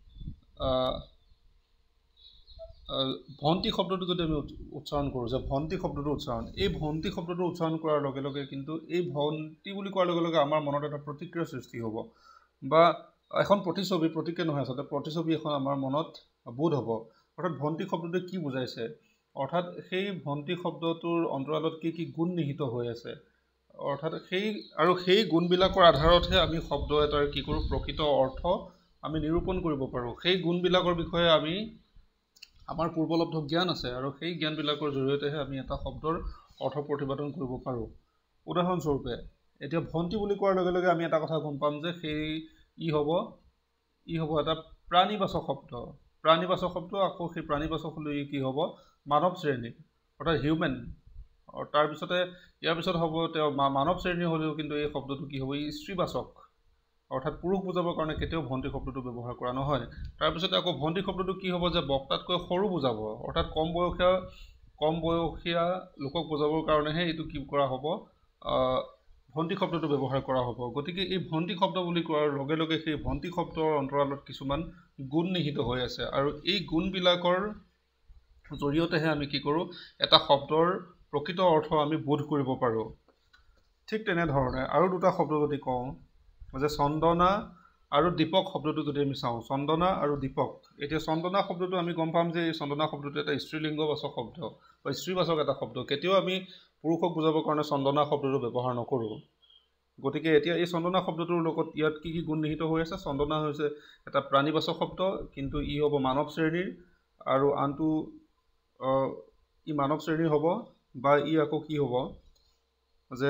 ভন্তি শব্দটো যদি আমি উচ্চাৰণ কৰোঁ যে ভন্তি শব্দটো উচ্চাৰণ এই ভন্তি শব্দটো উচ্চাৰণ কৰাৰ লগে লগে কিন্তু এই ভন্তি বুলি কোৱাৰ লগে লগে আমাৰ মনত এটা প্ৰতিক্ৰিয়াৰ সৃষ্টি হ'ব বা এখন প্ৰতিচ্ছবি প্ৰতিক্ৰিয়া নহয় আচলতে প্ৰতিচ্ছবি এখন আমাৰ মনত বোধ হ'ব অৰ্থাৎ ভন্তি শব্দটোৱে কি বুজাইছে অৰ্থাৎ সেই ভন্তি শব্দটোৰ অন্তৰালত কি কি গুণ নিহিত হৈ আছে অৰ্থাৎ সেই আৰু সেই গুণবিলাকৰ আধাৰতহে আমি শব্দ এটাৰ কি কৰোঁ প্ৰকৃত অৰ্থ আমি নিৰূপণ কৰিব পাৰোঁ সেই গুণবিলাকৰ বিষয়ে আমি আমাৰ পূৰ্বলব্ধ জ্ঞান আছে আৰু সেই জ্ঞানবিলাকৰ জৰিয়তেহে আমি এটা শব্দৰ অৰ্থ প্ৰতিপাদন কৰিব পাৰোঁ উদাহৰণস্বৰূপে এতিয়া ভন্তি বুলি কোৱাৰ লগে লগে আমি এটা কথা গম পাম যে সেই ই হ'ব ই হ'ব এটা প্ৰাণীবাচক শব্দ প্ৰাণীবাচক শব্দ আকৌ সেই প্ৰাণীবাচক হ'লে কি হ'ব মানৱ শ্ৰেণী অৰ্থাৎ হিউমেন আৰু তাৰপিছতে ইয়াৰ পিছত হ'ব তেওঁ মানৱ শ্ৰেণী হ'লেও কিন্তু এই শব্দটো কি হ'ব ই স্ত্ৰীবাচক অৰ্থাৎ পুৰুষ বুজাবৰ কাৰণে কেতিয়াও ভন্তি শব্দটো ব্যৱহাৰ কৰা নহয় তাৰপিছতে আকৌ ভন্তি শব্দটো কি হ'ব যে বক্তাতকৈ সৰু বুজাব অৰ্থাৎ কম বয়সীয়া কম বয়সীয়া লোকক বুজাবৰ কাৰণেহে এইটো কি কৰা হ'ব ভন্তি শব্দটো ব্যৱহাৰ কৰা হ'ব গতিকে এই ভন্তি শব্দ বুলি কোৱাৰ লগে লগে সেই ভন্তি শব্দৰ অন্তৰালত কিছুমান গুণ নিহিত হৈ আছে আৰু এই গুণবিলাকৰ জৰিয়তেহে আমি কি কৰোঁ এটা শব্দৰ প্ৰকৃত অৰ্থ আমি বোধ কৰিব পাৰোঁ ঠিক তেনেধৰণে আৰু দুটা শব্দ যদি কওঁ যে চন্দনা আৰু দীপক শব্দটো যদি আমি চাওঁ চন্দনা আৰু দীপক এতিয়া চন্দনা শব্দটো আমি গম পাম যে এই চন্দনা শব্দটো এটা স্ত্ৰীলিংগবাচক শব্দ বা স্ত্ৰীবাচক এটা শব্দ কেতিয়াও আমি পুৰুষক বুজাবৰ কাৰণে চন্দনা শব্দটো ব্যৱহাৰ নকৰোঁ গতিকে এতিয়া এই চন্দনা শব্দটোৰ লগত ইয়াত কি কি গুণ নিহিত হৈ আছে চন্দনা হৈছে এটা প্ৰাণীবাচক শব্দ কিন্তু ই হ'ব মানৱ শ্ৰেণীৰ আৰু আনটো ই মানৱ শ্ৰেণীৰ হ'ব বা ই আকৌ কি হ'ব যে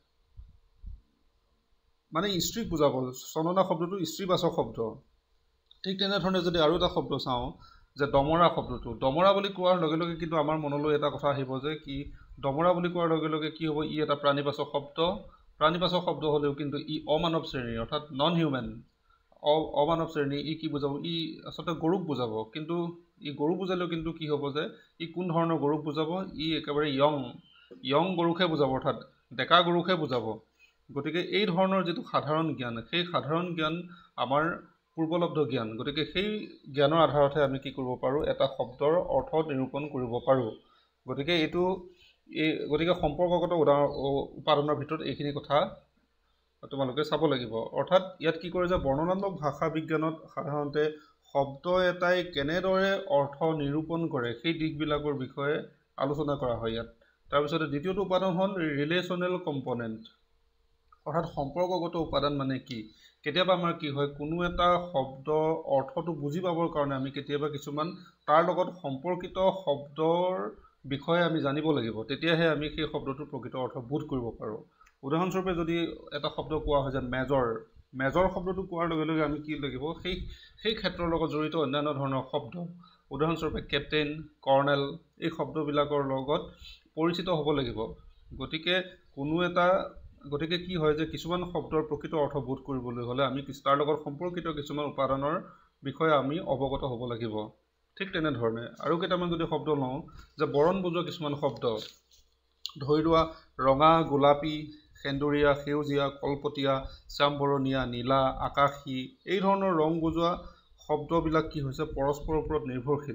মানে স্ত্ৰীক বুজাব চন্দনা শব্দটো স্ত্ৰীবাচক শব্দ ঠিক তেনেধৰণে যদি আৰু এটা শব্দ চাওঁ যে দমৰা শব্দটো দমৰা বুলি কোৱাৰ লগে লগে কিন্তু আমাৰ মনলৈ এটা কথা আহিব যে কি দমৰা বুলি কোৱাৰ লগে লগে কি হ'ব ই এটা প্ৰাণীবাচক শব্দ প্ৰাণীবাচক শব্দ হ'লেও কিন্তু ই অমানৱ শ্ৰেণীৰ অৰ্থাৎ নন হিউমেন অ অমানৱ শ্ৰেণী ই কি বুজাব ই আচলতে গৰুক বুজাব কিন্তু ই গৰু বুজালেও কিন্তু কি হ'ব যে ই কোন ধৰণৰ গৰুক বুজাব ই একেবাৰে য়ং য়ং গৰুকহে বুজাব অৰ্থাৎ ডেকা গৰুকহে বুজাব গতিকে এই ধৰণৰ যিটো সাধাৰণ জ্ঞান সেই সাধাৰণ জ্ঞান আমাৰ পূৰ্বলব্ধ জ্ঞান গতিকে সেই জ্ঞানৰ আধাৰতহে আমি কি কৰিব পাৰোঁ এটা শব্দৰ অৰ্থ নিৰূপণ কৰিব পাৰোঁ গতিকে এইটো এই গতিকে সম্পৰ্কগত উদাহৰণ উপাদানৰ ভিতৰত এইখিনি কথা তোমালোকে চাব লাগিব অৰ্থাৎ ইয়াত কি কৰে যে বৰ্ণনাত্মক ভাষা বিজ্ঞানত সাধাৰণতে শব্দ এটাই কেনেদৰে অৰ্থ নিৰূপণ কৰে সেই দিশবিলাকৰ বিষয়ে আলোচনা কৰা হয় ইয়াত তাৰপিছতে দ্বিতীয়টো উপাদান হ'ল ৰিলেশ্যনেল কম্পনেণ্ট অৰ্থাৎ সম্পৰ্কগত উপাদান মানে কি কেতিয়াবা আমাৰ কি হয় কোনো এটা শব্দ অৰ্থটো বুজি পাবৰ কাৰণে আমি কেতিয়াবা কিছুমান তাৰ লগত সম্পৰ্কিত শব্দৰ বিষয়ে আমি জানিব লাগিব তেতিয়াহে আমি সেই শব্দটোৰ প্ৰকৃত অৰ্থ বোধ কৰিব পাৰোঁ উদাহৰণস্বৰূপে যদি এটা শব্দ কোৱা হয় যে মেজৰ মেজৰ শব্দটো কোৱাৰ লগে লগে আমি কি লাগিব সেই সেই ক্ষেত্ৰৰ লগত জড়িত অন্যান্য ধৰণৰ শব্দ উদাহৰণস্বৰূপে কেপ্টেইন কৰ্ণেল এই শব্দবিলাকৰ লগত পৰিচিত হ'ব লাগিব গতিকে কোনো এটা গতিকে কি হয় যে কিছুমান শব্দৰ প্ৰকৃত অৰ্থ বোধ কৰিবলৈ হ'লে আমি তাৰ লগত সম্পৰ্কিত কিছুমান উপাদানৰ বিষয়ে আমি অৱগত হ'ব লাগিব ঠিক তেনেধৰণে আৰু কেইটামান যদি শব্দ লওঁ যে বৰণ বুজোৱা কিছুমান শব্দ ধৰি লোৱা ৰঙা গোলাপী সেন্দুৰীয়া সেউজীয়া কলপতীয়া শ্যামবৰণীয়া নীলা আকাশী এই ধৰণৰ ৰং বুজোৱা শব্দবিলাক কি হৈছে পৰস্পৰৰ ওপৰত নিৰ্ভৰশীল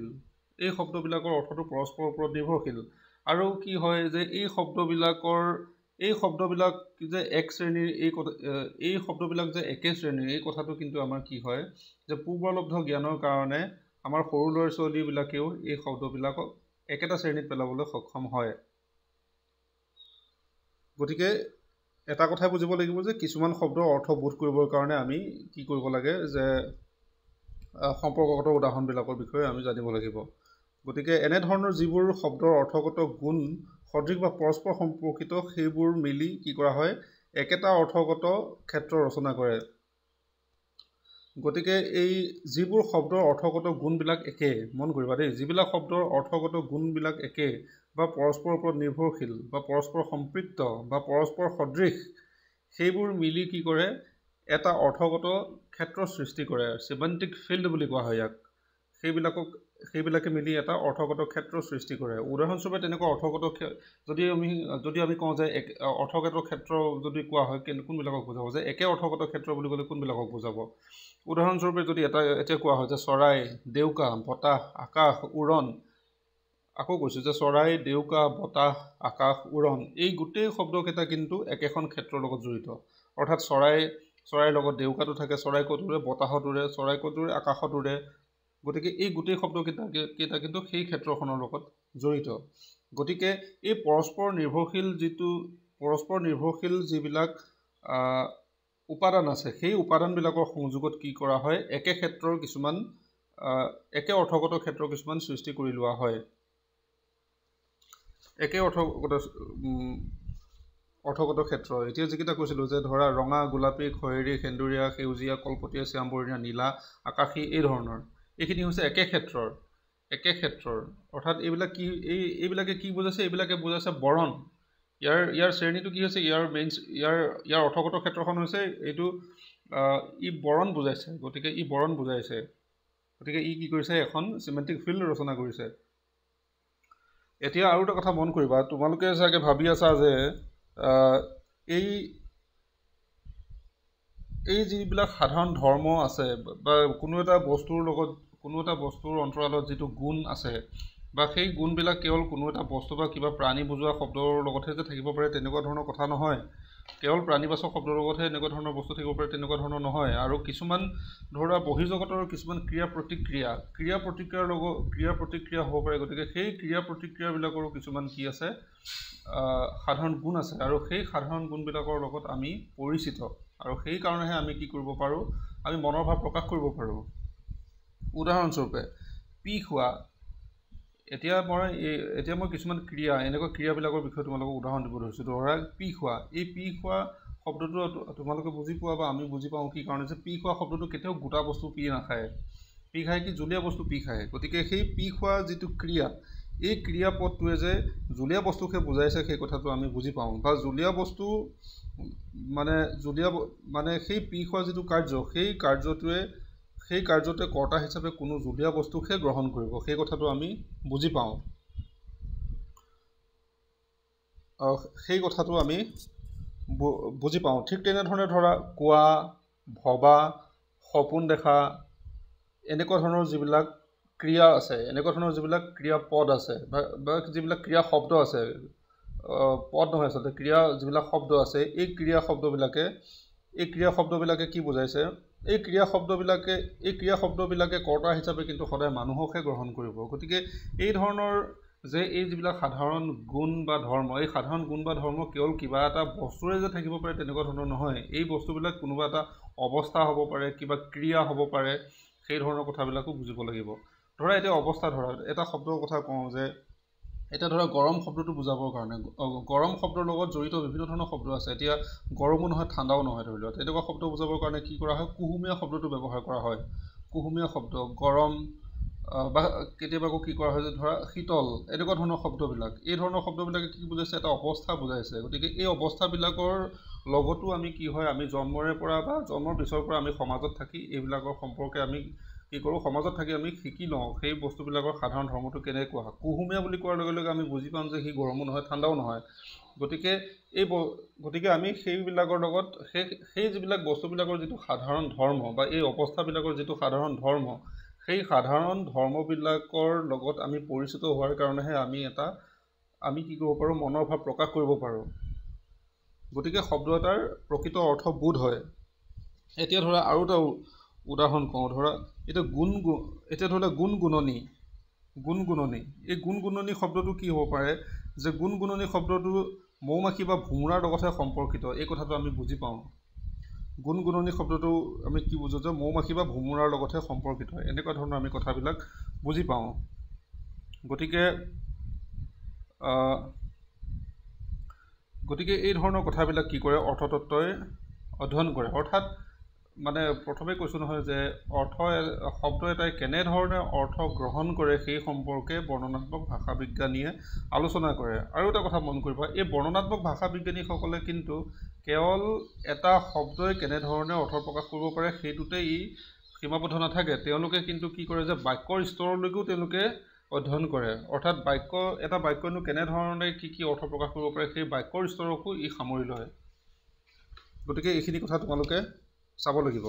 এই শব্দবিলাকৰ অৰ্থটো পৰস্পৰৰ ওপৰত নিৰ্ভৰশীল আৰু কি হয় যে এই শব্দবিলাকৰ এই শব্দবিলাক যে এক শ্ৰেণীৰ এই এই শব্দবিলাক যে একে শ্ৰেণীৰ এই কথাটো কিন্তু আমাৰ কি হয় যে পূৰ্বলব্ধ জ্ঞানৰ কাৰণে আমাৰ সৰু ল'ৰা ছোৱালীবিলাকেও এই শব্দবিলাকক একেটা শ্ৰেণীত পেলাবলৈ সক্ষম হয় গতিকে এটা কথাই বুজিব লাগিব যে কিছুমান শব্দৰ অৰ্থ বোধ কৰিবৰ কাৰণে আমি কি কৰিব লাগে যে সম্পৰ্কগত উদাহৰণবিলাকৰ বিষয়ে আমি জানিব লাগিব গতিকে এনে ধৰণৰ যিবোৰ শব্দৰ অৰ্থগত গুণ সদৃশ বা পৰস্পৰ সম্পৰ্কিত সেইবোৰ মিলি কি কৰা হয় একেটা অৰ্থগত ক্ষেত্ৰ ৰচনা কৰে গতিকে এই যিবোৰ শব্দৰ অৰ্থগত গুণবিলাক একে মন কৰিবা দেই যিবিলাক শব্দৰ অৰ্থগত গুণবিলাক একে বা পৰস্পৰৰ ওপৰত নিৰ্ভৰশীল বা পৰস্পৰ সম্পৃক্ত বা পৰস্পৰ সদৃশ সেইবোৰ মিলি কি কৰে এটা অৰ্থগত ক্ষেত্ৰ সৃষ্টি কৰে সিমেন্টিক ফিল্ড বুলি কোৱা হয় ইয়াক সেইবিলাকক সেইবিলাকে মিলি এটা অৰ্থগত ক্ষেত্ৰ সৃষ্টি কৰে উদাহৰণস্বৰূপে তেনেকুৱা অৰ্থগত যদি আমি যদি আমি কওঁ যে অৰ্থগত ক্ষেত্ৰ যদি কোৱা হয় কোনবিলাকক বুজাব যে একে অৰ্থগত ক্ষেত্ৰ বুলি ক'লে কোনবিলাকক বুজাব উদাহৰণস্বৰূপে যদি এটা এতিয়া কোৱা হয় যে চৰাই দেউকা বতাহ আকাশ উৰণ আকৌ কৈছোঁ যে চৰাই দেউকা বতাহ আকাশ উৰণ এই গোটেই শব্দকেইটা কিন্তু একেখন ক্ষেত্ৰৰ লগত জড়িত অৰ্থাৎ চৰাই চৰাইৰ লগত দেউকাটো থাকে চৰাই ক'ত উৰে বতাহত উৰে চৰাই ক'ত উৰে আকাশত উৰে গতিকে এই গোটেই শব্দকেইটা কেইটা কিন্তু সেই ক্ষেত্ৰখনৰ লগত জড়িত গতিকে এই পৰস্পৰ নিৰ্ভৰশীল যিটো পৰস্পৰ নিৰ্ভৰশীল যিবিলাক উপাদান আছে সেই উপাদানবিলাকৰ সংযোগত কি কৰা হয় একে ক্ষেত্ৰৰ কিছুমান একে অৰ্থগত ক্ষেত্ৰ কিছুমান সৃষ্টি কৰি লোৱা হয় একে অৰ্থগত অৰ্থগত ক্ষেত্ৰ এতিয়া যিকেইটা কৈছিলোঁ যে ধৰা ৰঙা গোলাপী খয়েৰী সেন্দুৰীয়া সেউজীয়া কলপতীয়া শ্যামবৰণীয়া নীলা আকাশী এই ধৰণৰ এইখিনি হৈছে একে ক্ষেত্ৰৰ একে ক্ষেত্ৰৰ অৰ্থাৎ এইবিলাক কি এই এইবিলাকে কি বুজাইছে এইবিলাকে বুজাইছে বৰণ ইয়াৰ ইয়াৰ শ্ৰেণীটো কি হৈছে ইয়াৰ মেইন ইয়াৰ ইয়াৰ অৰ্থগত ক্ষেত্ৰখন হৈছে এইটো ই বৰণ বুজাইছে গতিকে ই বৰণ বুজাইছে গতিকে ই কি কৰিছে এখন সিমেন্টিক ফিল্ড ৰচনা কৰিছে এতিয়া আৰু এটা কথা মন কৰিবা তোমালোকে চাগে ভাবি আছা যে এই এই যিবিলাক সাধাৰণ ধৰ্ম আছে বা কোনো এটা বস্তুৰ লগত কোনো এটা বস্তুৰ অন্তৰালত যিটো গুণ আছে বা সেই গুণবিলাক কেৱল কোনো এটা বস্তু বা কিবা প্ৰাণী বুজোৱা শব্দৰ লগতহে যে থাকিব পাৰে তেনেকুৱা ধৰণৰ কথা নহয় কেৱল প্ৰাণীবাচক শব্দৰ লগতহে এনেকুৱা ধৰণৰ বস্তু থাকিব পাৰে তেনেকুৱা ধৰণৰ নহয় আৰু কিছুমান ধৰা বহিৰ্জগতৰ কিছুমান ক্ৰিয়া প্ৰতিক্ৰিয়া ক্ৰিয়া প্ৰতিক্ৰিয়াৰ লগত ক্ৰিয়া প্ৰতিক্ৰিয়া হ'ব পাৰে গতিকে সেই ক্ৰিয়া প্ৰতিক্ৰিয়াবিলাকৰো কিছুমান কি আছে সাধাৰণ গুণ আছে আৰু সেই সাধাৰণ গুণবিলাকৰ লগত আমি পৰিচিত আৰু সেই কাৰণেহে আমি কি কৰিব পাৰোঁ আমি মনৰ ভাৱ প্ৰকাশ কৰিব পাৰোঁ উদাহৰণস্বৰূপে পি খোৱা এতিয়া মই এতিয়া মই কিছুমান ক্ৰিয়া এনেকুৱা ক্ৰিয়াবিলাকৰ বিষয়ে তোমালোকক উদাহৰণ দিব ধৰিছোঁ ধৰা পি খোৱা এই পি খোৱা শব্দটো তোমালোকে বুজি পোৱা বা আমি বুজি পাওঁ কি কাৰণে যে পি খোৱা শব্দটো কেতিয়াও গোটা বস্তু পি নাখায় পি খায় কি জুলীয়া বস্তু পি খায় গতিকে সেই পি খোৱা যিটো ক্ৰিয়া এই ক্ৰিয়া পদটোৱে যে জুলীয়া বস্তুকে বুজাইছে সেই কথাটো আমি বুজি পাওঁ বা জুলীয়া বস্তু মানে জুলীয়া মানে সেই পি খোৱা যিটো কাৰ্য সেই কাৰ্যটোৱে সেই কাৰ্যটোৱে কৰ্তা হিচাপে কোনো জুলীয়া বস্তুকহে গ্ৰহণ কৰিব সেই কথাটো আমি বুজি পাওঁ সেই কথাটো আমি বুজি পাওঁ ঠিক তেনেধৰণে ধৰা কোৱা ভবা সপোন দেখা এনেকুৱা ধৰণৰ যিবিলাক ক্ৰিয়া আছে এনেকুৱা ধৰণৰ যিবিলাক ক্ৰিয়া পদ আছে বা যিবিলাক ক্ৰিয়া শব্দ আছে পদ নহয় আচলতে ক্ৰিয়া যিবিলাক শব্দ আছে এই ক্ৰিয়া শব্দবিলাকে এই ক্ৰিয়া শব্দবিলাকে কি বুজাইছে এই ক্ৰিয়া শব্দবিলাকে এই ক্ৰিয়া শব্দবিলাকে কৰ্তা হিচাপে কিন্তু সদায় মানুহকহে গ্ৰহণ কৰিব গতিকে এই ধৰণৰ যে এই যিবিলাক সাধাৰণ গুণ বা ধৰ্ম এই সাধাৰণ গুণ বা ধৰ্ম কেৱল কিবা এটা বস্তুৰে যে থাকিব পাৰে তেনেকুৱা ধৰণৰ নহয় এই বস্তুবিলাক কোনোবা এটা অৱস্থা হ'ব পাৰে কিবা ক্ৰিয়া হ'ব পাৰে সেই ধৰণৰ কথাবিলাকো বুজিব লাগিব ধৰা এতিয়া অৱস্থা ধৰা এটা শব্দৰ কথা কওঁ যে এতিয়া ধৰা গৰম শব্দটো বুজাবৰ কাৰণে গৰম শব্দৰ লগত জড়িত বিভিন্ন ধৰণৰ শব্দ আছে এতিয়া গৰমো নহয় ঠাণ্ডাও নহয় ধৰি লোৱা তেনেকুৱা শব্দ বুজাবৰ কাৰণে কি কৰা হয় কুহুমীয়া শব্দটো ব্যৱহাৰ কৰা হয় কুহুমীয়া শব্দ গৰম বা কেতিয়াবা আকৌ কি কৰা হয় যে ধৰা শীতল এনেকুৱা ধৰণৰ শব্দবিলাক এই ধৰণৰ শব্দবিলাকে কি বুজাইছে এটা অৱস্থা বুজাইছে গতিকে এই অৱস্থাবিলাকৰ লগতো আমি কি হয় আমি জন্মৰে পৰা বা জন্মৰ পিছৰ পৰা আমি সমাজত থাকি এইবিলাকৰ সম্পৰ্কে আমি কি কৰোঁ সমাজত থাকি আমি শিকি লওঁ সেই বস্তুবিলাকৰ সাধাৰণ ধৰ্মটো কেনেকুৱা কুহুমীয়া বুলি কোৱাৰ লগে লগে আমি বুজি পাম যে সি গৰমো নহয় ঠাণ্ডাও নহয় গতিকে এই গতিকে আমি সেইবিলাকৰ লগত সেই সেই যিবিলাক বস্তুবিলাকৰ যিটো সাধাৰণ ধৰ্ম বা এই অৱস্থাবিলাকৰ যিটো সাধাৰণ ধৰ্ম সেই সাধাৰণ ধৰ্মবিলাকৰ লগত আমি পৰিচিত হোৱাৰ কাৰণেহে আমি এটা আমি কি কৰিব পাৰোঁ মনৰ ভাৱ প্ৰকাশ কৰিব পাৰোঁ। গতিকে শব্দ এটাৰ প্ৰকৃত অৰ্থ বোধ হয়। এতিয়া ধৰা আৰু এটা উদাহৰণ কওঁ, ধৰা এতিয়া গুণ এতিয়া ধৰা গুণগুণনি গুণগুণনি এই গুণগুণনি শব্দটো কি হ'ব পাৰে যে গুণগুণনি শব্দটো মৌমাখি বা ভোমোৰাৰ লগতহে সম্পৰ্কিত, এই কথাটো আমি বুজি পাওঁ। গুণগুণনি শব্দটো আমি কি বুজো যে মৌমাখি বা ভোমোৰাৰ লগতহে সম্পৰ্কিত, এনেকুৱা ধৰণৰ আমি কথাবিলাক বুজি পাওঁ। গতিকে গতিকে এই ধৰণৰ কথাবিলাক কি কৰে অৰ্থতত্ত্বই অধ্যয়ন কৰে। অৰ্থাৎ মানে প্ৰথমে কৈছোঁ নহয় যে অৰ্থ শব্দ এটাই কেনেধৰণে অৰ্থ গ্ৰহণ কৰে সেই সম্পৰ্কে বৰ্ণনাত্মক ভাষা বিজ্ঞানীয়ে আলোচনা কৰে। আৰু এটা কথা মন কৰিবা, এই বৰ্ণনাত্মক ভাষা বিজ্ঞানীসকলে কিন্তু কেৱল এটা শব্দই কেনেধৰণে অৰ্থ প্ৰকাশ কৰিব পাৰে সেইটোতেই সীমাবদ্ধ নাথাকে। তেওঁলোকে কিন্তু কি কৰে যে বাক্যৰ স্তৰলৈকেও তেওঁলোকে অধ্যয়ন কৰে। অৰ্থাৎ বাক্য এটা বাক্যনো কেনেধৰণে কি কি অৰ্থ প্ৰকাশ কৰিব পাৰে সেই বাক্যৰ স্তৰকো ই সামৰি লয়। গতিকে এইখিনি কথা তোমালোকে চাব লাগিব।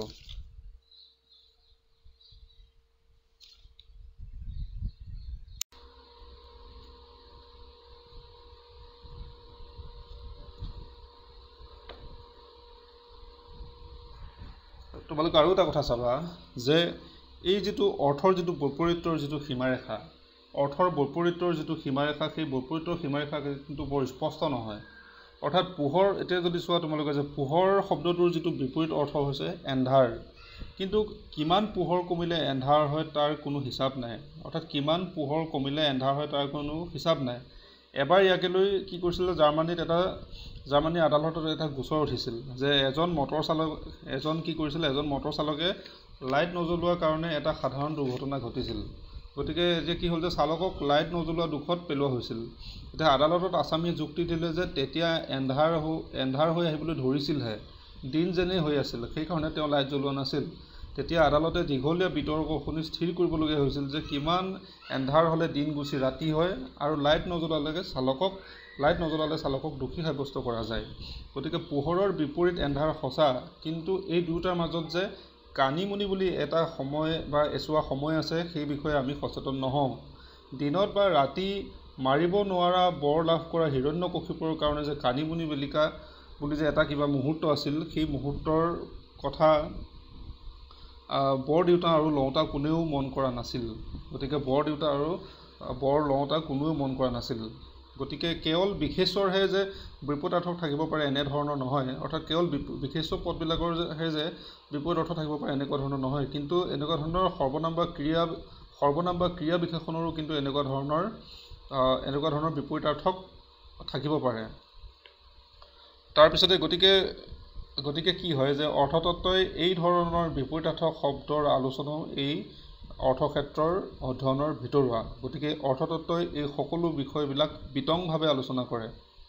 তোমালোকে আৰু এটা কথা চাবা যে এই যিটো অৰ্থৰ যিটো বৈপৰীত্যৰ যিটো সীমাৰেখা, অৰ্থৰ বৈপৰীত্যৰ যিটো সীমাৰেখা, সেই বৈপৰীত্যৰ সীমাৰেখা কিন্তু বৰ স্পষ্ট নহয়। অৰ্থাৎ পোহৰ, এতিয়া যদি চোৱা তোমালোকে যে পোহৰ শব্দটোৰ যিটো বিপৰীত অৰ্থ হৈছে এন্ধাৰ, কিন্তু কিমান পোহৰ কমিলে এন্ধাৰ হয় তাৰ কোনো হিচাপ নাই। অৰ্থাৎ কিমান পোহৰ কমিলে এন্ধাৰ হয় তাৰ কোনো হিচাপ নাই। এবাৰ ইয়াকে লৈ কি কৰিছিলে, জাৰ্মানীত এটা জাৰ্মানী আদালতত এটা গোচৰ উঠিছিল যে এজন মটৰ চালক এজন কি কৰিছিলে এজন মটৰ চালকে লাইট নজ্বলোৱাৰ কাৰণে এটা সাধাৰণ দুৰ্ঘটনা ঘটিছিল। গতিকে এতিয়া কি হ'ল যে চালকক লাইট নজ্বলোৱা দুখত পেলোৱা হৈছিল। এতিয়া আদালতত আসামীয়ে যুক্তি দিলে যে তেতিয়া এন্ধাৰ এন্ধাৰ হৈ আহিবলৈ ধৰিছিলহে, দিন যেনেই হৈ আছিল, সেইকাৰণে তেওঁ লাইট জ্বলোৱা নাছিল। তেতিয়া আদালতে দীঘলীয়া বিতৰ্ক শুনি স্থিৰ কৰিবলগীয়া হৈছিল যে কিমান এন্ধাৰ হ'লে দিন গুচি ৰাতি হয় আৰু লাইট নজ্বলালে চালকক লাইট নজ্বলালে চালকক দোষী সাব্যস্ত কৰা যায়। গতিকে পোহৰৰ বিপৰীত এন্ধাৰ সঁচা, কিন্তু এই দুয়োটাৰ মাজত যে কানিমুনি বুলি এটা সময় বা এছোৱা সময় আছে সেই বিষয়ে আমি সচেতন নহওঁ। দিনত বা ৰাতি মাৰিব নোৱাৰা বৰ লাভ কৰা হিৰণ্যকশিপুৰ কাৰণে যে কানিমুনি বেলিকা বুলি যে এটা কিবা মুহূৰ্ত আছিল, সেই মুহূৰ্তৰ কথা বৰ দেউতা আৰু লওঁতা কোনেও মন কৰা নাছিল। গতিকে বৰ দেউতা আৰু বৰ লওঁতা কোনেও মন কৰা নাছিল। গতিকে কেৱল বিশেষৰহে যে বিপৰীত অৰ্থ থাকিব পাৰে এনেধৰণৰ নহয়। অৰ্থাৎ কেৱল বিশেষ পদবিলাকৰহে যে বিপৰীত অৰ্থ থাকিব পাৰে এনেকুৱা ধৰণৰ নহয়, কিন্তু এনেকুৱা ধৰণৰ সৰ্বনাম বা ক্ৰিয়া সৰ্বনাম বা ক্ৰিয়া বিশেষণৰো কিন্তু এনেকুৱা ধৰণৰ এনেকুৱা ধৰণৰ বিপৰীতাৰ্থক থাকিব পাৰে। তাৰপিছতে গতিকে গতিকে কি হয় যে অৰ্থতত্ত্বই এই ধৰণৰ বিপৰীতাৰ্থক শব্দৰ আলোচনাও এই অৰ্থক্ষেত্ৰৰ অধ্যয়নৰ ভিতৰুৱা। গতিকে অৰ্থতত্ত্বই এই সকলো বিষয়বিলাক বিতংভাৱে আলোচনা কৰে।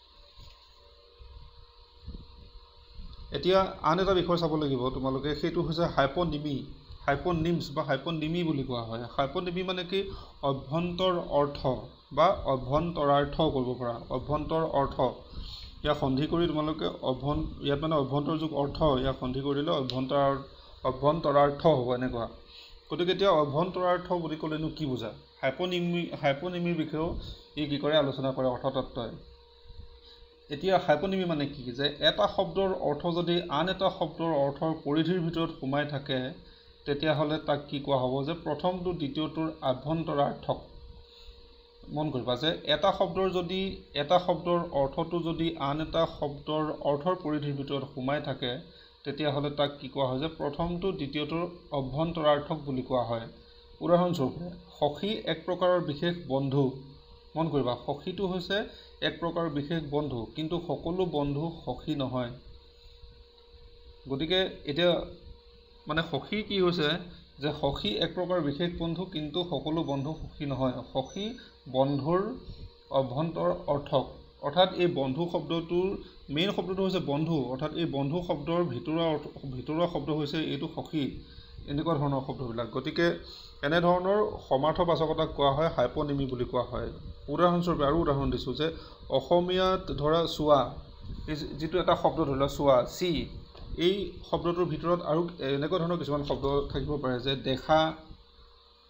এতিয়া আন এটা বিষয় চাব লাগিব তোমালোকে, সেইটো হৈছে হাইপনিমি হাইপনিমছ বা হাইপনিমি বুলি কোৱা হয়। হাইপনিমি মানে কি অভ্যন্তৰ অৰ্থ বা অভ্যন্তৰাৰ্থ কৰিব পৰা, অভ্যন্তৰ অৰ্থ। ইয়াক সন্ধি কৰি তোমালোকে অভ্যন ইয়াত মানে অভ্যন্তৰ যুগ অৰ্থ, ইয়াক সন্ধি কৰি দিলে অভ্যন্তৰ অভ্যন্তৰাৰ্থ হ'ব এনেকুৱা। গতিকে এতিয়া অভ্যন্তৰাৰ্থ বুলি ক'লেনো কি বুজা? হাইপনিমি হাইপনিমিৰ বিষয়েও ই কি কৰে আলোচনা কৰে অৰ্থতত্ত্বই। এতিয়া হাইপনিমি মানে কি যে এটা শব্দৰ অৰ্থ যদি আন এটা শব্দৰ অৰ্থৰ পৰিধিৰ ভিতৰত সোমাই থাকে তেতিয়াহ'লে তাক কি কোৱা হ'ব যে প্ৰথমটো দ্বিতীয়টোৰ আভ্যন্তৰাৰ্থক। মন কৰিবা যে এটা শব্দৰ যদি এটা শব্দৰ অৰ্থটো যদি আন এটা শব্দৰ অৰ্থৰ পৰিধিৰ ভিতৰত সোমাই থাকে তেতিয়াহ'লে তাক কি কোৱা হয় যে প্ৰথমটো দ্বিতীয়টোৰ অভ্যন্তৰাৰ্থক বুলি কোৱা হয়। উদাহৰণস্বৰূপে সখী এক প্ৰকাৰৰ বিশেষ বন্ধু। মন কৰিবা সখীটো হৈছে এক প্ৰকাৰৰ বিশেষ বন্ধু, কিন্তু সকলো বন্ধু সখী নহয়। গতিকে এতিয়া মানে সখী কি হৈছে যে সখী এক প্ৰকাৰৰ বিশেষ বন্ধু, কিন্তু সকলো বন্ধু সখী নহয়। সখী বন্ধুৰ অভ্যন্তৰ অৰ্থক। অৰ্থাৎ এই বন্ধু শব্দটোৰ মেইন শব্দটো হৈছে বন্ধু, অৰ্থাৎ এই বন্ধু শব্দৰ ভিতৰুৱা অৰ্থ ভিতৰুৱা শব্দ হৈছে এইটো সখী, এনেকুৱা ধৰণৰ শব্দবিলাক। গতিকে এনেধৰণৰ সমাৰ্থবাচকতাক কোৱা হয় হাইপনিমি বুলি কোৱা হয়। উদাহৰণস্বৰূপে আৰু উদাহৰণ দিছোঁ যে অসমীয়াত ধৰা চোৱা, এই যিটো এটা শব্দ ধৰি লোৱা চোৱা চি, এই শব্দটোৰ ভিতৰত আৰু এনেকুৱা ধৰণৰ কিছুমান শব্দ থাকিব পাৰে যে দেখা,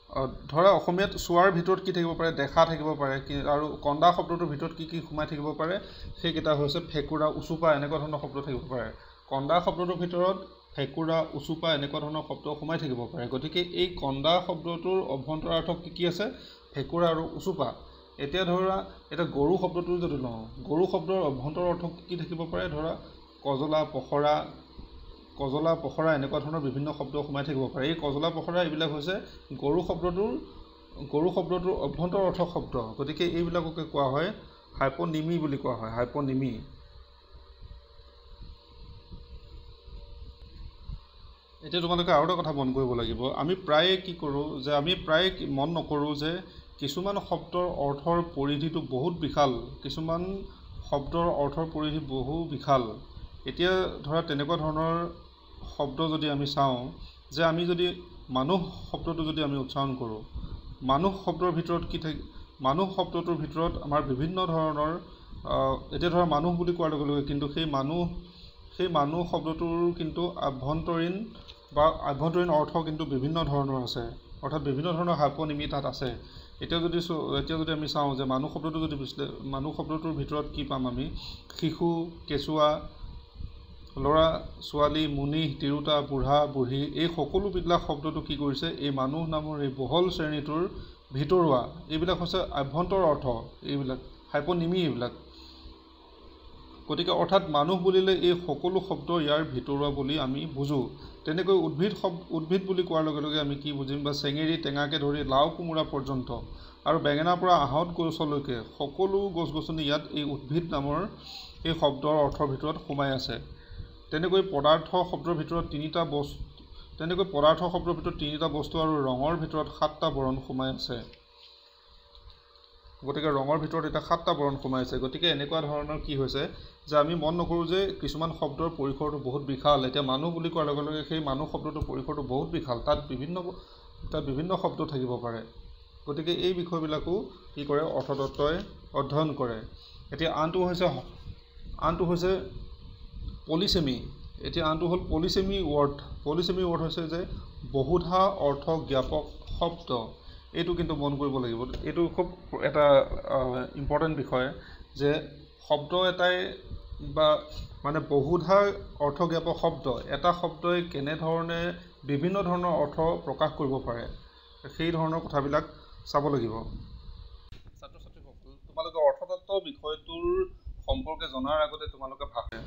ধৰা অসমীয়াত চোৱাৰ ভিতৰত কি থাকিব পাৰে, দেখা থাকিব পাৰে, আৰু কন্দা শব্দটোৰ ভিতৰত কি কি সোমাই থাকিব পাৰে, সেইকেইটা হৈছে ফেকুৰা, উচুপা এনেকুৱা ধৰণৰ শব্দ থাকিব পাৰে। কন্দা শব্দটোৰ ভিতৰত ফেকুৰা, উচুপা এনেকুৱা ধৰণৰ শব্দ সোমাই থাকিব পাৰে। গতিকে এই কন্দা শব্দটোৰ অভ্যন্তৰাৰ্থ কি কি আছে, ফেকুৰা আৰু উচুপা। এতিয়া ধৰা এতিয়া গৰু শব্দটো যদি লওঁ, গৰু শব্দৰ অভ্যন্তৰ অৰ্থ কি থাকিব পাৰে, ধৰা কজলা, পখৰা, কজলা, পখৰা এনেকুৱা ধৰণৰ বিভিন্ন শব্দ সোমাই থাকিব পাৰে। এই কজলা, পখৰা এইবিলাক হৈছে গৰু শব্দটোৰ গৰু শব্দটোৰ অভ্যন্তৰ অৰ্থ শব্দ। গতিকে এইবিলাককে কোৱা হয় হাইপনিমি বুলি কোৱা হয়, হাইপনিমি। এতিয়া তোমালোকে আৰু এটা কথা মন কৰিব লাগিব, আমি প্ৰায়ে কি কৰোঁ যে আমি প্ৰায়ে মন নকৰোঁ যে কিছুমান শব্দৰ অৰ্থৰ পৰিধিটো বহুত বিশাল, কিছুমান শব্দৰ অৰ্থৰ পৰিধি বহু বিশাল। এতিয়া ধৰা তেনেকুৱা ধৰণৰ শব্দ যদি আমি চাওঁ, যে আমি যদি মানুহ শব্দটো যদি আমি উচ্চাৰণ কৰোঁ, মানুহ শব্দৰ ভিতৰত কি থাকে, মানুহ শব্দটোৰ ভিতৰত আমাৰ বিভিন্ন ধৰণৰ এতিয়া ধৰা মানুহ বুলি কোৱাৰ লগে লগে কিন্তু সেই মানুহ সেই মানুহ শব্দটোৰ কিন্তু আভ্যন্তৰীণ বা আভ্যন্তৰীণ অৰ্থ কিন্তু বিভিন্ন ধৰণৰ আছে, অৰ্থাৎ বিভিন্ন ধৰণৰ হাইপনিমি তাত আছে। এতিয়া যদি এতিয়া যদি আমি চাওঁ যে মানুহ শব্দটো যদি মানুহ শব্দটোৰ ভিতৰত কি পাম আমি, শিশু, কেঁচুৱা, ল'ৰা, ছোৱালী, মুনি, তিৰোতা, বুঢ়া, বুঢ়ী, এই সকলোবিলাক শব্দটো কি কৰিছে, এই মানুহ নামৰ এই বহল শ্ৰেণীটোৰ ভিতৰুৱা, এইবিলাক হৈছে আভ্যন্তৰ অৰ্থ, এইবিলাক হাইপনিমি এইবিলাক। গতিকে অৰ্থাৎ মানুহ বুলিলে এই সকলো শব্দ ইয়াৰ ভিতৰুৱা বুলি আমি বুজোঁ। তেনেকৈ উদ্ভিদ শব্দ উদ্ভিদ বুলি কোৱাৰ লগে লগে আমি কি বুজিম, বা চেঙেৰী টেঙাকে ধৰি লাও কোমোৰা পৰ্যন্ত আৰু বেঙেনাৰ পৰা আহঁত গছলৈকে সকলো গছ গছনি ইয়াত এই উদ্ভিদ নামৰ এই শব্দৰ অৰ্থৰ ভিতৰত সোমাই আছে। তেনেকৈ পদাৰ্থ শব্দৰ ভিতৰত তিনিটা বস্তু তেনেকৈ পদাৰ্থ শব্দৰ ভিতৰত তিনিটা বস্তু আৰু ৰঙৰ ভিতৰত সাতটা বৰণ সোমাই আছে। গতিকে ৰঙৰ ভিতৰত এতিয়া সাতটা বৰণ সোমাই আছে। গতিকে এনেকুৱা ধৰণৰ কি হৈছে যে আমি মন নকৰোঁ যে কিছুমান শব্দৰ পৰিসৰটো বহুত বিশাল। এতিয়া মানুহ বুলি কোৱাৰ লগে লগে সেই মানুহ শব্দটোৰ পৰিসৰটো বহুত বিশাল, তাত বিভিন্ন তাত বিভিন্ন শব্দ থাকিব পাৰে। গতিকে এই বিষয়বিলাকো কি কৰে, অৰ্থতত্ত্বই অধ্যয়ন কৰে। এতিয়া আনটো হৈছে আনটো হৈছে পলিচেমি। এতিয়া আনটো হ'ল পলিচেমি ৱৰ্ড। পলিচেমি ৱৰ্ড হৈছে যে বহুধা অৰ্থ জ্ঞাপক শব্দ। এইটো কিন্তু মন কৰিব লাগিব, এইটো খুব এটা ইম্পৰ্টেণ্ট বিষয় যে শব্দ এটাই বা মানে বহুধা অৰ্থ জ্ঞাপক শব্দ, এটা শব্দই কেনেধৰণে বিভিন্ন ধৰণৰ অৰ্থ প্ৰকাশ কৰিব পাৰে, সেই ধৰণৰ কথাবিলাক চাব লাগিব। ছাত্ৰ ছাত্ৰীসকল, তোমালোকে অৰ্থতত্ত্ব বিষয়টোৰ সম্পৰ্কে জনাৰ আগতে তোমালোকে ভাবে